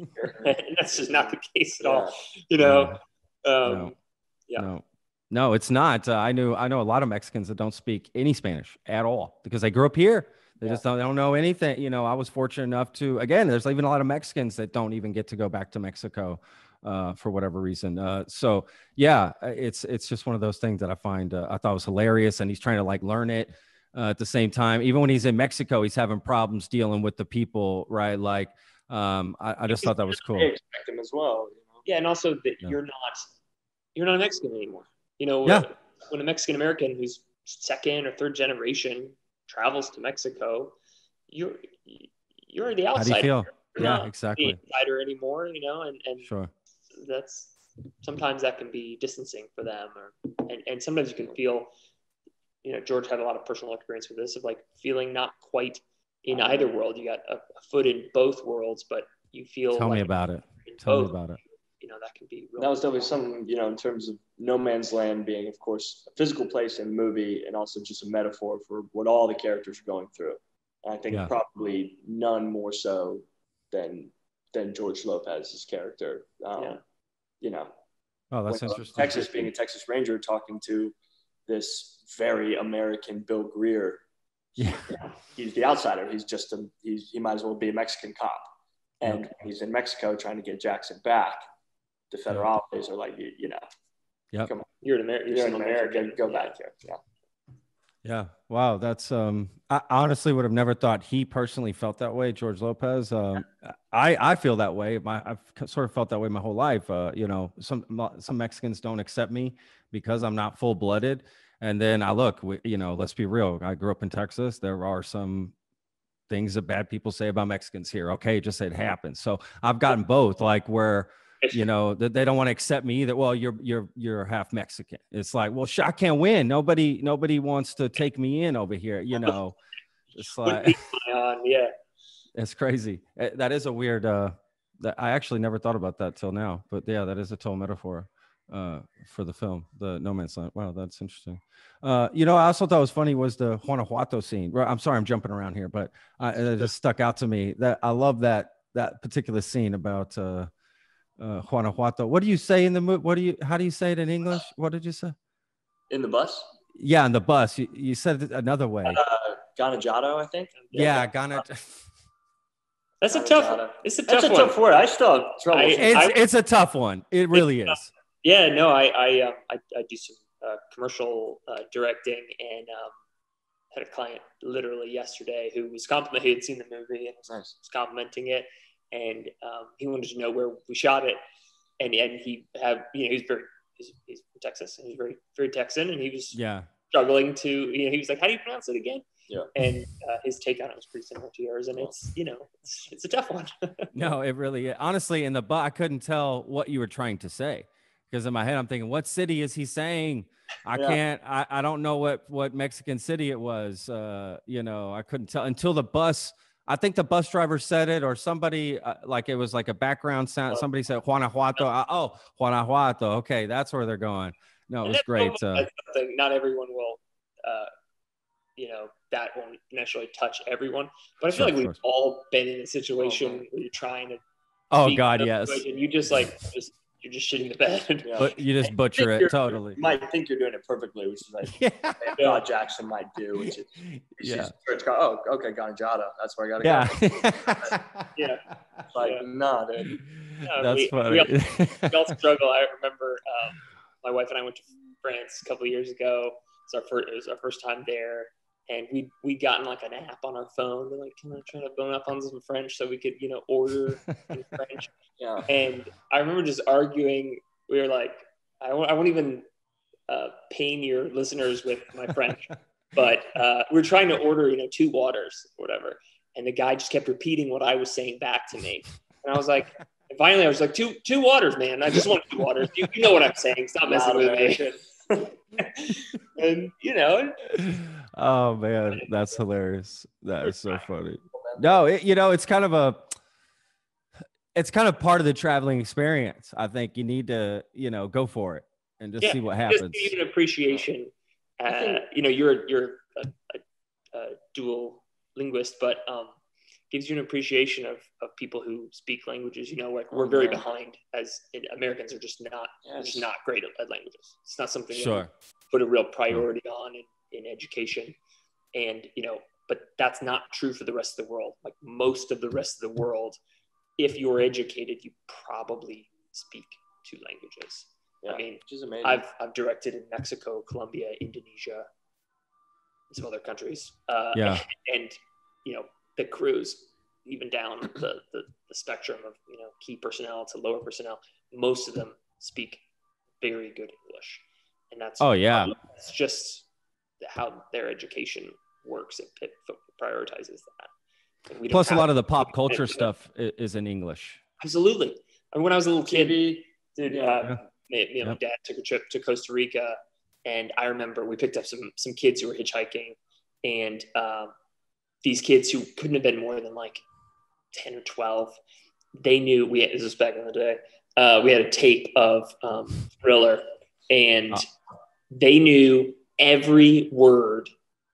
and that's just not the case at all. You know, no. um, no. yeah. No. No, it's not. Uh, I knew I know a lot of Mexicans that don't speak any Spanish at all because they grew up here. They yeah. just don't, they don't know anything. You know, I was fortunate enough to, again, there's even a lot of Mexicans that don't even get to go back to Mexico uh, for whatever reason. Uh, so yeah, it's, it's just one of those things that I find, uh, I thought was hilarious. And he's trying to like learn it uh, at the same time. Even when he's in Mexico, he's having problems dealing with the people, right? Like, um, I, I just thought that was cool. I expect him as well. You know? Yeah. And also that yeah. you're not, you're not a Mexican anymore. You know, yeah. when a Mexican American who's second or third generation travels to Mexico, you're you're the outsider. How do you feel? You're yeah, not exactly. the insider anymore, you know, and, and sure. that's sometimes that can be distancing for them, or and, and sometimes you can feel, you know, George had a lot of personal experience with this of like feeling not quite in either world. You got a, a foot in both worlds, but you feel. Tell like me about it. Tell both. me about it. You know, that can be. Real that was definitely something, you know, in terms of No Man's Land being, of course, a physical place in the movie and also just a metaphor for what all the characters are going through. And I think yeah. probably none more so than than George Lopez's character. Um, yeah. You know, oh, that's when, interesting. Texas, being a Texas Ranger, talking to this very American Bill Greer. Yeah, you know, he's the outsider. He's just a he's he might as well be a Mexican cop, and yep. he's in Mexico trying to get Jackson back. The federales yep. are like, you, you know, yeah, come on, you're in America. You're, you're in America. America. Go back here. Yeah. Yeah. Wow. That's, um, I honestly would have never thought he personally felt that way. George Lopez. Um, I, I feel that way. My, I've sort of felt that way my whole life. Uh, you know, some, some Mexicans don't accept me because I'm not full blooded. And then I look, we, you know, let's be real. I grew up in Texas. There are some things that bad people say about Mexicans here. Okay. Just it happens. So I've gotten both, like where, you know, that they don't want to accept me either. Well, you're, you're, you're half Mexican. It's like, well, sh- I can't win. Nobody, nobody wants to take me in over here. You know, it's like, yeah, it's crazy. That is a weird, uh, that I actually never thought about that till now, but yeah, that is a total metaphor, uh, for the film, the No Man's Land. Wow. That's interesting. Uh, you know, I also thought was funny was the Guanajuato scene. I'm sorry, I'm jumping around here, but uh, it just stuck out to me that I love that, that particular scene about, uh, Uh, Guanajuato. What do you say in the movie? What do you? How do you say it in English? What did you say? In the bus? Yeah, in the bus. You, you said it another way. Uh, Guanajuato, I think. Yeah, Ghana. That's a tough. It's a tough That's a one. tough word. I still have trouble. I, it's I, it's a tough one. It really is. Yeah. No. I I um, I, I do some uh, commercial uh, directing and um, had a client literally yesterday who was complimenting. He had seen the movie and was, nice. was complimenting it. And um, he wanted to know where we shot it, and and he had you know he's very he's, he's from Texas and he's very very Texan, and he was yeah struggling to you know he was like, how do you pronounce it again? Yeah, and uh, his take on it was pretty similar to yours, and it's you know it's, it's a tough one. No, it really is. Honestly, in the but I couldn't tell what you were trying to say because in my head I'm thinking, what city is he saying? I yeah. can't. I, I don't know what what Mexican city it was. Uh, you know, I couldn't tell until the bus. I think the bus driver said it, or somebody uh, like it was like a background sound. Somebody said Guanajuato. Uh, oh, Guanajuato. Okay, that's where they're going. No, it was great. Uh, not everyone will, uh, you know, that won't necessarily touch everyone. But I feel sure, like we've all been in a situation where you're trying to. Oh God, yes. And you just like just you're just shitting the bed. Yeah. But you just butcher it totally. You might think you're doing it perfectly, which is like Yeah. Todd Jackson might do, which is Yeah. it's got, oh, okay, Ganjada. That's where I gotta Yeah. go. Yeah. It's like, Yeah. nah, dude. No, That's we, funny. We all, we all struggle. I remember um, my wife and I went to France a couple of years ago. It's our first, it was our first time there. And we we gotten like an app on our phone. We're like, can I try to bone up on some French so we could, you know, order in French? Yeah. And I remember just arguing. We were like, I won't, I won't even uh, pain your listeners with my French, but uh, we were trying to order, you know, two waters or whatever. And the guy just kept repeating what I was saying back to me. And I was like, and finally I was like, two two waters, man. I just want two waters. You, you know what I'm saying. Stop messing with me. And, you know. Oh man, that's hilarious. That is so funny. No, it, you know, it's kind of a, it's kind of part of the traveling experience. I think you need to, you know, go for it and just yeah, see what happens. Just give you an appreciation. Uh, you know, you're you're a, a, a dual linguist, but um, gives you an appreciation of of people who speak languages. You know, like we're very behind as Americans are just not yes. just not great at, at languages. It's not something sure. that we put a real priority sure. on in, in education, and you know, but that's not true for the rest of the world. Like most of the rest of the world, if you're educated, you probably speak two languages. Yeah, I mean, which is amazing. I've I've directed in Mexico, Colombia, Indonesia, and some other countries. Uh, yeah, and you know the crews, even down the, the the spectrum of you know key personnel to lower personnel, most of them speak very good English, and that's oh yeah, it's just how their education works. It, it prioritizes that. We Plus, a lot of the pop culture stuff is in English. Absolutely. I mean, when I was a little kid, dude, uh, yeah. me, me and my dad took a trip to Costa Rica, and I remember we picked up some some kids who were hitchhiking, and um, these kids who couldn't have been more than like ten or twelve, they knew we had, this was back in the day. Uh, we had a tape of um, Thriller, and oh. they knew every word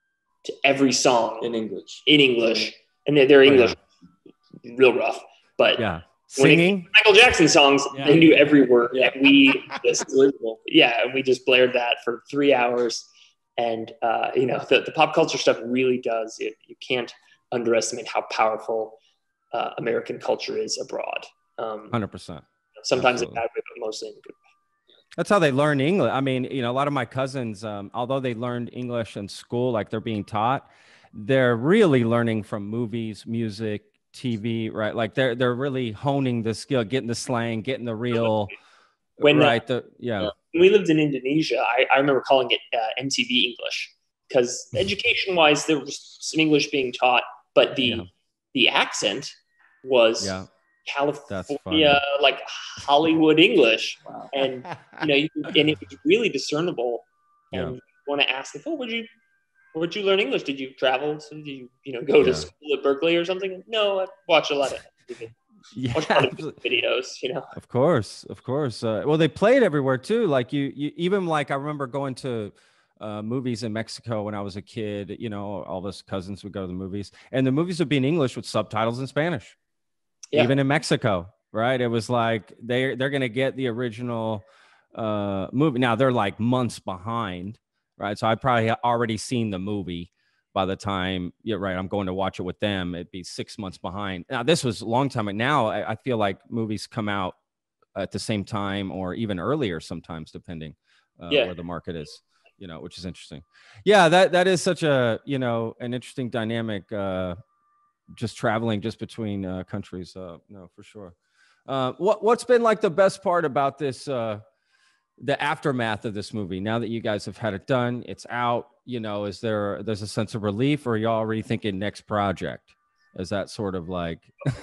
to every song in English. In English. And they're, they're English, oh, yeah. real rough, but yeah, singing Michael Jackson songs, yeah. they knew every word. Yeah. And we just, yeah, and we just blared that for three hours. And uh, you know, the, the pop culture stuff really does it. You can't underestimate how powerful uh, American culture is abroad. Um, Hundred percent. Sometimes in bad way, but mostly in good way. That's how they learn English. I mean, you know, a lot of my cousins, um, although they learned English in school, like they're being taught, they're really learning from movies, music, T V, right? Like they're they're really honing the skill, getting the slang, getting the real, when, right? Uh, the yeah. When we lived in Indonesia, I, I remember calling it uh, M T V English because education-wise, there was some English being taught, but the yeah. the accent was yeah. California, like Hollywood English, wow. and you know, you, and it was really discernible. And yeah. you want to ask them, "Oh, would you?" Where'd you learn English? Did you travel? Did you, you know, go to yeah. school at Berkeley or something? No, I watch a lot of yeah, watch a lot of videos, you know. Of course, of course. Uh, well, they played everywhere too. Like you, you even like I remember going to uh, movies in Mexico when I was a kid. You know, all of us cousins would go to the movies, and the movies would be in English with subtitles in Spanish. Yeah. Even in Mexico, right? It was like they they're gonna get the original uh, movie. Now they're like months behind. Right. So I'd probably already seen the movie by the time you're right. I'm going to watch it with them. It'd be six months behind. Now, this was a long time. And now I, I feel like movies come out at the same time or even earlier sometimes, depending uh, yeah. where the market is, you know, which is interesting. Yeah, that that is such a, you know, an interesting dynamic, uh, just traveling just between uh, countries. Uh, no, for sure. Uh, what, what's been like the best part about this uh the aftermath of this movie, now that you guys have had it done, it's out, you know, is there, there's a sense of relief, or are you already thinking next project? Is that sort of like,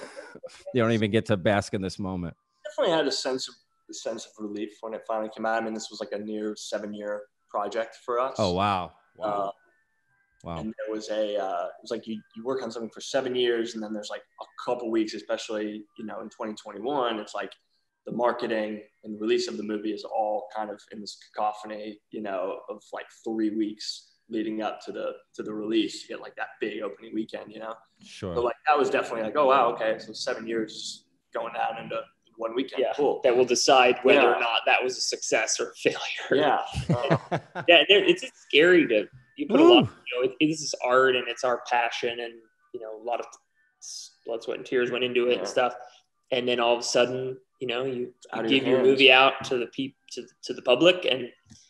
you don't even get to bask in this moment? Definitely had a sense of a sense of relief when it finally came out. I mean, this was like a near seven year project for us. Oh, wow. Wow. Uh, wow. And there was a, uh, it was like you, you work on something for seven years and then there's like a couple weeks, especially, you know, in twenty twenty-one, it's like, the marketing and the release of the movie is all kind of in this cacophony, you know, of like three weeks leading up to the to the release. You get like that big opening weekend, you know. Sure. So like that was definitely like, oh wow, okay, so seven years going down into one weekend. Yeah, Cool. that will decide whether Yeah. or not that was a success or a failure. Yeah. Uh, Yeah, there- it's just scary to you put a Woo. lot. You know, it, it, this is art and it's our passion, and you know, a lot of blood, sweat, and tears went into it Yeah. and stuff. And then all of a sudden, you know, you, Out you of give your your hands. movie out to the peop to to the public, and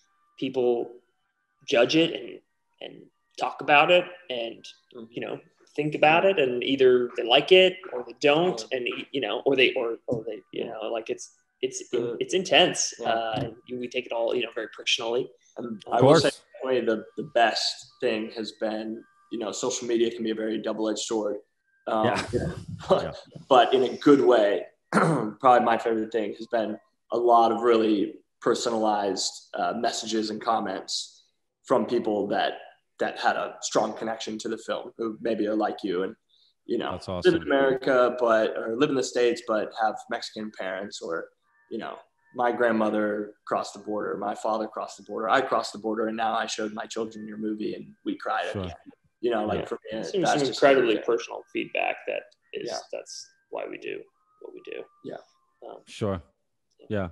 people judge it and and talk about it, and you know, think about it, and either they like it or they don't, and you know, or they or or they you know, like it's it's it's intense, Yeah. uh, and we take it all you know very personally. And Of I will say, course. definitely the, the best thing has been, you know, social media can be a very double-edged sword. Um, Yeah. but, Yeah. but in a good way. Probably my favorite thing has been a lot of really personalized uh, messages and comments from people that that had a strong connection to the film, who maybe are like you and, you know, That's live awesome. in America, but or live in the States, but have Mexican parents, or, you know, my grandmother crossed the border, my father crossed the border, I crossed the border, and now I showed my children your movie and we cried Sure. again. You know, like Yeah. for me, It's that's some just incredibly a good thing. personal feedback that is Yeah. that's why we do what we do. Yeah. Um, Sure. Yeah.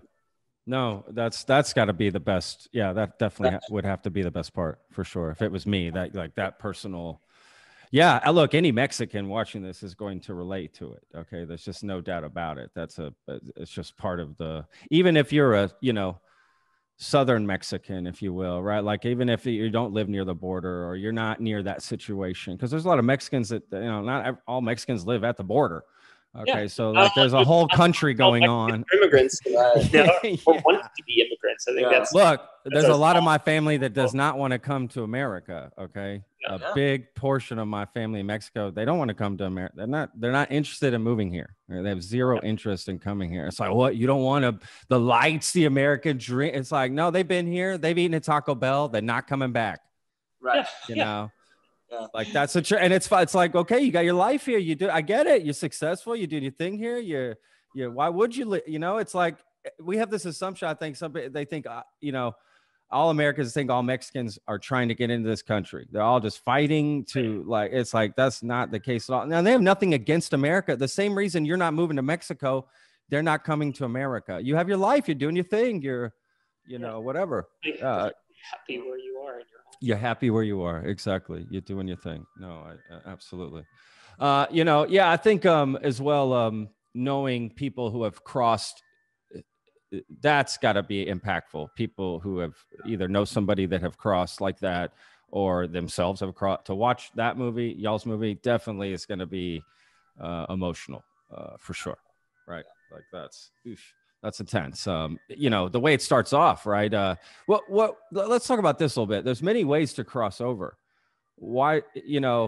No, that's that's got to be the best. Yeah, that definitely ha- would have to be the best part for sure. If it was me, that like that personal. Yeah, uh, look, any Mexican watching this is going to relate to it. Okay, there's just no doubt about it. That's a it's just part of the. Even if you're a you know Southern Mexican, if you will, right? Like even if you don't live near the border or you're not near that situation, because there's a lot of Mexicans that you know not ev- all Mexicans live at the border. Okay, Yeah. so like there's a whole country going on. immigrants, Right. you know, or Yeah. want to be immigrants. I think Yeah. that's Look, there's a our- lot of my family that does not want to come to America. Okay, a Yeah. big portion of my family in Mexico, they don't want to come to America. They're not. They're not interested in moving here. They have zero interest in coming here. It's like, what? You don't want to the lights, the American dream. It's like, no, they've been here. They've eaten at Taco Bell. They're not coming back. Right. Yeah. You Yeah. know. Yeah. Like that's a tr- and it's it's like, okay, you got your life here. You do. I get it. You're successful. You do your thing here. You're you. Why would you? Li- you know, it's like we have this assumption. I think some they think uh, you know. All Americans think all Mexicans are trying to get into this country. They're all just fighting to like, it's like, that's not the case at all. Now they have nothing against America. The same reason you're not moving to Mexico, they're not coming to America. You have your life, you're doing your thing. You're, you know, whatever. Uh, happy where you are in your home. you're happy where you are. Exactly. You're doing your thing. No, I, uh, absolutely. Uh, you know, yeah, I think um, as well, um, knowing people who have crossed that's got to be impactful. People who have either know somebody that have crossed like that or themselves have crossed to watch that movie, y'all's movie, definitely is going to be uh, emotional uh, for sure. Right. Like that's, oof, that's intense. Um, you know, the way it starts off, right. Uh, what, what, let's talk about this a little bit. There's many ways to cross over. Why, you know,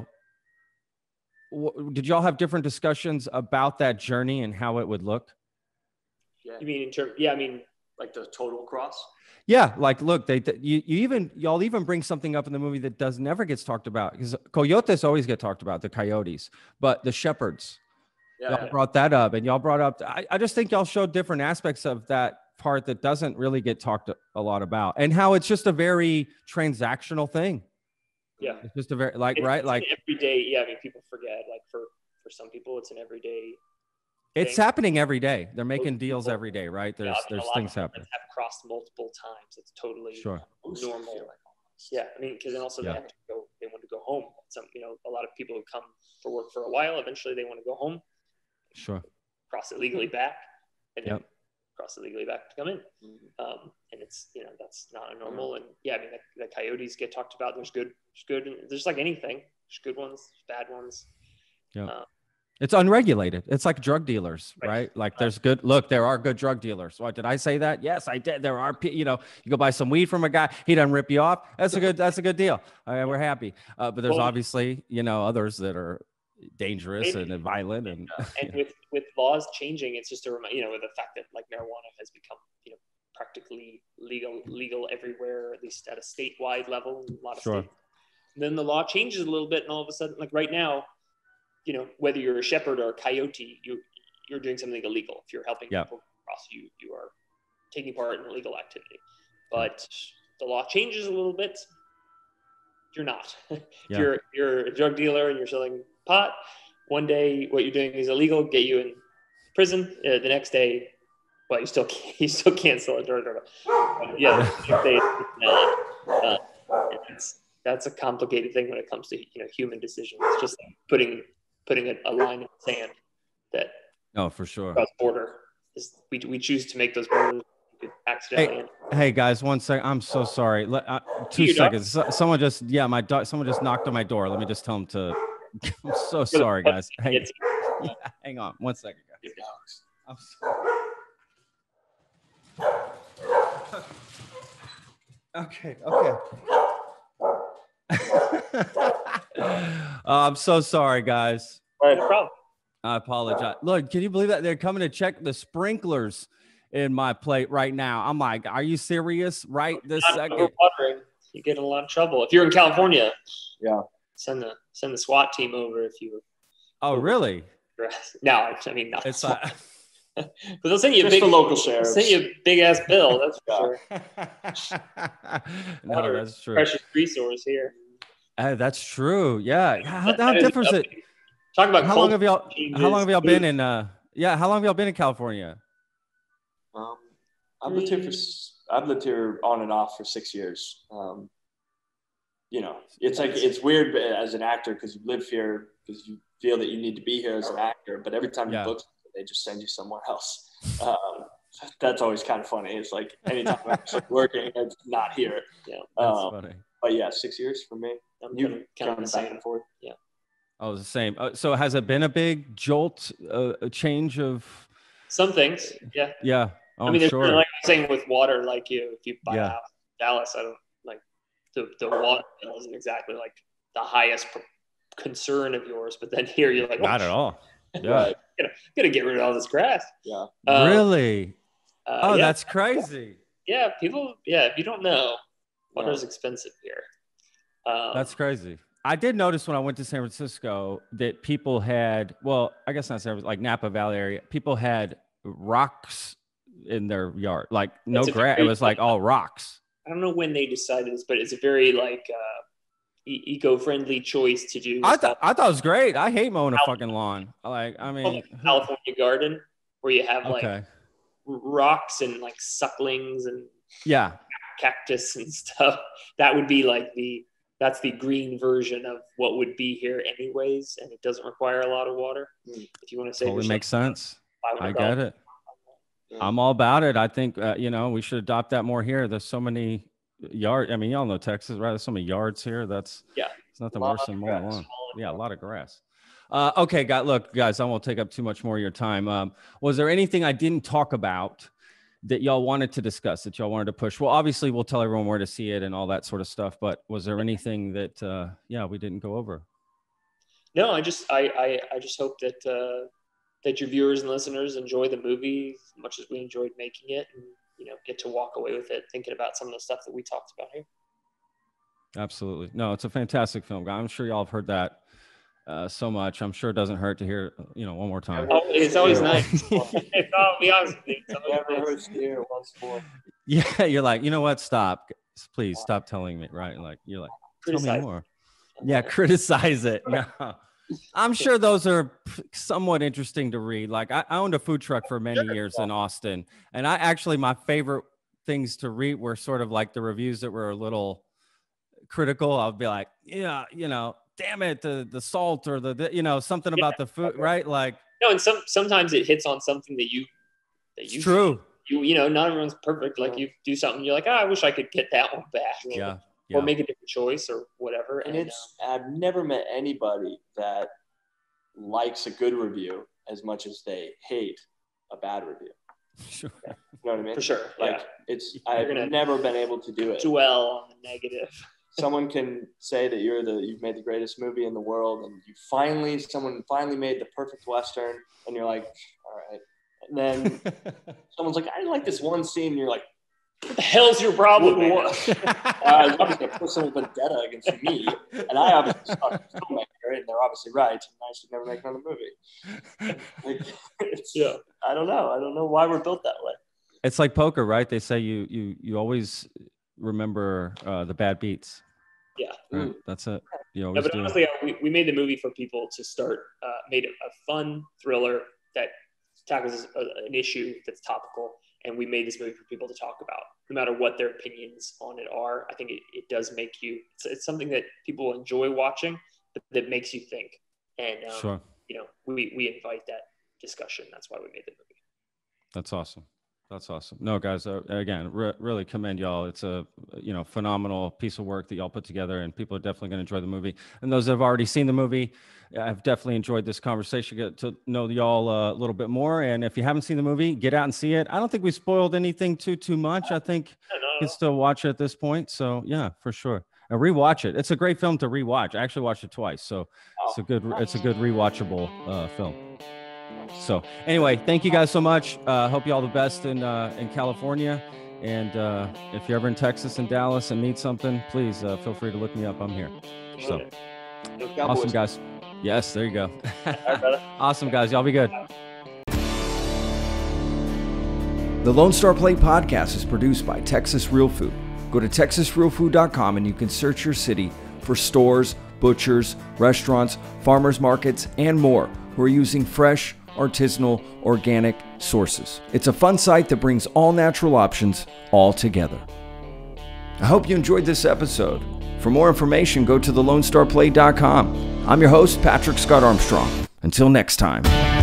wh- did y'all have different discussions about that journey and how it would look? Yeah. You mean in terms? Yeah, I mean, Like the total cross? Yeah, like look, they you, you even y'all even bring something up in the movie that does never gets talked about because coyotes always get talked about, the coyotes, but the shepherds. Yeah. Y'all yeah. brought that up, and y'all brought up. I, I just think y'all showed different aspects of that part that doesn't really get talked a lot about, and how it's just a very transactional thing. yeah, It's just a very like it's, right it's like an everyday. Yeah, I mean, people forget. Like for for some people, it's an everyday. it's thing. happening every day. They're making Most deals people- every day, right? Yeah, There's I mean, there's a lot things of my happening. friends have crossed multiple times. It's totally Sure. normal. Yeah, I mean, because then also Yeah. they have to go. They want to go home. Some, you know, a lot of people who come for work for a while, eventually they want to go home, Sure. cross illegally back, and then Yep. cross illegally back to come in. Um, and it's, you know, that's not a normal. And yeah, I mean, the, the coyotes get talked about. There's good, there's good, and there's like anything. There's good ones, bad ones. Yeah. Um, It's unregulated. It's like drug dealers, Right. right? Like there's good, look, there are good drug dealers. What, did I say that? Yes, I did. There are, pe- you know, you go buy some weed from a guy, he doesn't rip you off. That's a good, that's a good deal. All right, we're happy. Uh, but there's Well, obviously, you know, others that are dangerous Maybe. and violent and, and with with laws changing, it's just a reminder, you know, with the fact that like marijuana has become, you know, practically legal legal everywhere, at least at a statewide level in a lot of Sure. states. Then the law changes a little bit, and all of a sudden, like right now, you know, whether you're a shepherd or a coyote, you you're doing something illegal. If you're helping Yeah. people cross, you you are taking part in illegal activity. But the law changes a little bit. You're not. if Yeah. you're you're a drug dealer and you're selling pot, one day what you're doing is illegal, get you in prison. Uh, the next day well, you still can't, you still can't sell a dirt turtle. But yeah, they, uh, it's, that's a complicated thing when it comes to, you know, human decisions. It's just like putting putting a, a line in the sand that no, for sure. cross border is we we choose to make those borders. You could accidentally. Hey, hey guys, one second. I'm so sorry. Let, uh, two seconds. So, someone just yeah, my dog. Someone just knocked on my door. Let me just tell them to. I'm so sorry, guys. Hey, yeah, hang on one second, guys. I'm sorry. Okay, okay. uh, I'm so sorry, guys. No problem. I apologize. Look, can you believe that they're coming to check the sprinklers in my plate right now? I'm like, are you serious? Right this Not second. overwatering. You get in a lot of trouble if you're in California. Yeah. Send the send the SWAT team over if you. Oh, really? No, I mean not. It's like. But they'll send you Just a big the local sheriff. Send you a big ass bill. That's for sure. No, Water, that's true. precious resource here. Uh, that's true. Yeah. How, That- how that is different is it? Talk about How long have y'all? changes. How long have y'all been in? Uh, yeah. How long have y'all been in California? Um, I've lived here for I've lived here on and off for six years. Um, you know, it's like it's weird as an actor because you live here because you feel that you need to be here as an actor, but every time you Yeah. book, they just send you somewhere else. Um, that's always kind of funny. It's like anytime I'm actually working, it's not here. Yeah, That's Um, funny. but yeah, six years for me. I'm You kind of, kind of the back same. and forth. Yeah. Oh, it's the same. Uh, so has it been a big jolt, uh, a change of? Some things, yeah. Yeah. Oh, I mean, I'm there's sure. like saying with water, like you, if you buy Yeah. a house in Dallas, I don't like the the water bill isn't exactly like the highest pr- concern of yours, but then here you're like, Not oh, at all. Yeah. Right. Gotta, gotta get rid of all this grass. Yeah. Um, Really? Uh, Oh, yeah, that's crazy. yeah. People, yeah. If you don't know, water's Yeah. expensive here. Um, That's crazy. I did notice when I went to San Francisco that people had, well, I guess not San Francisco, like Napa Valley area, people had rocks in their yard, like no It's a grass. It very- was like all rocks. I don't know when they decided this, but it's a very like uh, e- eco-friendly choice to do. I It's thought called I thought it was great. I hate mowing a fucking lawn. Like, I mean, California garden, where you have like okay. rocks and like sucklings and Yeah. cactus and stuff. That would be like the that's the green version of what would be here anyways, and it doesn't require a lot of water. If you want to save Totally yourself makes sense. I five hundred dollars. get it. I'm all about it. I think, uh, you know, we should adopt that more here. There's so many yard. I mean, y'all know Texas, right? There's so many yards here. That's, Yeah. it's nothing A lot worse of than mowing a grass. lawn. Yeah, a lot of grass. Uh, okay, got look, guys, I won't take up too much more of your time. Um, was there anything I didn't talk about that y'all wanted to discuss, that y'all wanted to push? Well, obviously, we'll tell everyone where to see it and all that sort of stuff. But was there anything that, uh, yeah, we didn't go over? No, I just I I, I just hope that uh, that your viewers and listeners enjoy the movie as much as we enjoyed making it, and you know, get to walk away with it thinking about some of the stuff that we talked about here. Absolutely. No, it's a fantastic film. I'm sure y'all have heard that uh, so much. I'm sure it doesn't hurt to hear, you know, one more time. Oh, it's always Yeah. nice. It's, I'll be honest with you. It's always Never nice. hurts to hear it once more. Yeah, you're like, you know what? Stop. Please stop telling me, right? Like, you're like, tell me Criticize. more. Yeah, criticize it. No. I'm sure those are p- somewhat interesting to read. Like, I, I owned a food truck for many years in Austin, and I actually, my favorite things to read were sort of like the reviews that were a little critical. I'll be like, yeah, you know, damn it, the the salt or the, the you know, something about the food, right? Like, No, and some sometimes it hits on something that you that it's you true. you you know, not everyone's perfect. Like you do something, you're like, oh, I wish I could get that one back. Yeah. Or Yeah. make a different choice or whatever. And And, it's I've never met anybody that likes a good review as much as they hate a bad review. Sure. You know what I mean? uh, for sure, Like yeah. it's You're I've gonna never been able to do it. Dwell on the negative. Someone can say that you're the you've made the greatest movie in the world, and you finally someone finally made the perfect western, and you're like, all right. And then someone's like, I like this one scene, and you're like, What the hell's your problem, man? what? uh, it's obviously a personal vendetta against me, and I obviously suck as a filmmaker, and they're obviously right, and I should never make another movie. Like, it's, Yeah. I don't know. I don't know why we're built that way. It's like poker, right? They say you you you always remember uh, the bad beats. Yeah. Right? That's it. You No, always but do. honestly, we, we made the movie for people to start, uh, made it a fun thriller that tackles a, an issue that's topical, and we made this movie for people to talk about, no matter what their opinions on it are. I think it, it does make you, it's, it's something that people enjoy watching, but that makes you think. And, um, sure. you know, we, we invite that discussion. That's why we made the movie. That's awesome. That's awesome. No, guys, uh, again, re- really commend y'all. It's a, you know, phenomenal piece of work that y'all put together, and people are definitely going to enjoy the movie. And those that have already seen the movie, I've definitely enjoyed this conversation, get to know y'all uh, a little bit more. And if you haven't seen the movie, get out and see it. I don't think we spoiled anything too, too much. I think you can still watch it at this point. So yeah, for sure. And rewatch it. It's a great film to rewatch. I actually watched it twice. So it's a good, it's a good rewatchable uh, film. So anyway, thank you guys so much. Uh, hope you all the best in uh, in California. And uh, if you're ever in Texas and Dallas and need something, please uh, feel free to look me up. I'm here. So awesome, guys. Yes, there you go. Right, awesome, guys. Y'all be good. The Lone Star Plate podcast is produced by Texas Real Food. Go to texas real food dot com and you can search your city for stores, butchers, restaurants, farmers markets, and more who are using fresh, artisanal, organic sources. It's a fun site that brings all natural options all together. I hope you enjoyed this episode. For more information, go to the lone star plate dot com. I'm your host, Patrick Scott Armstrong. Until next time.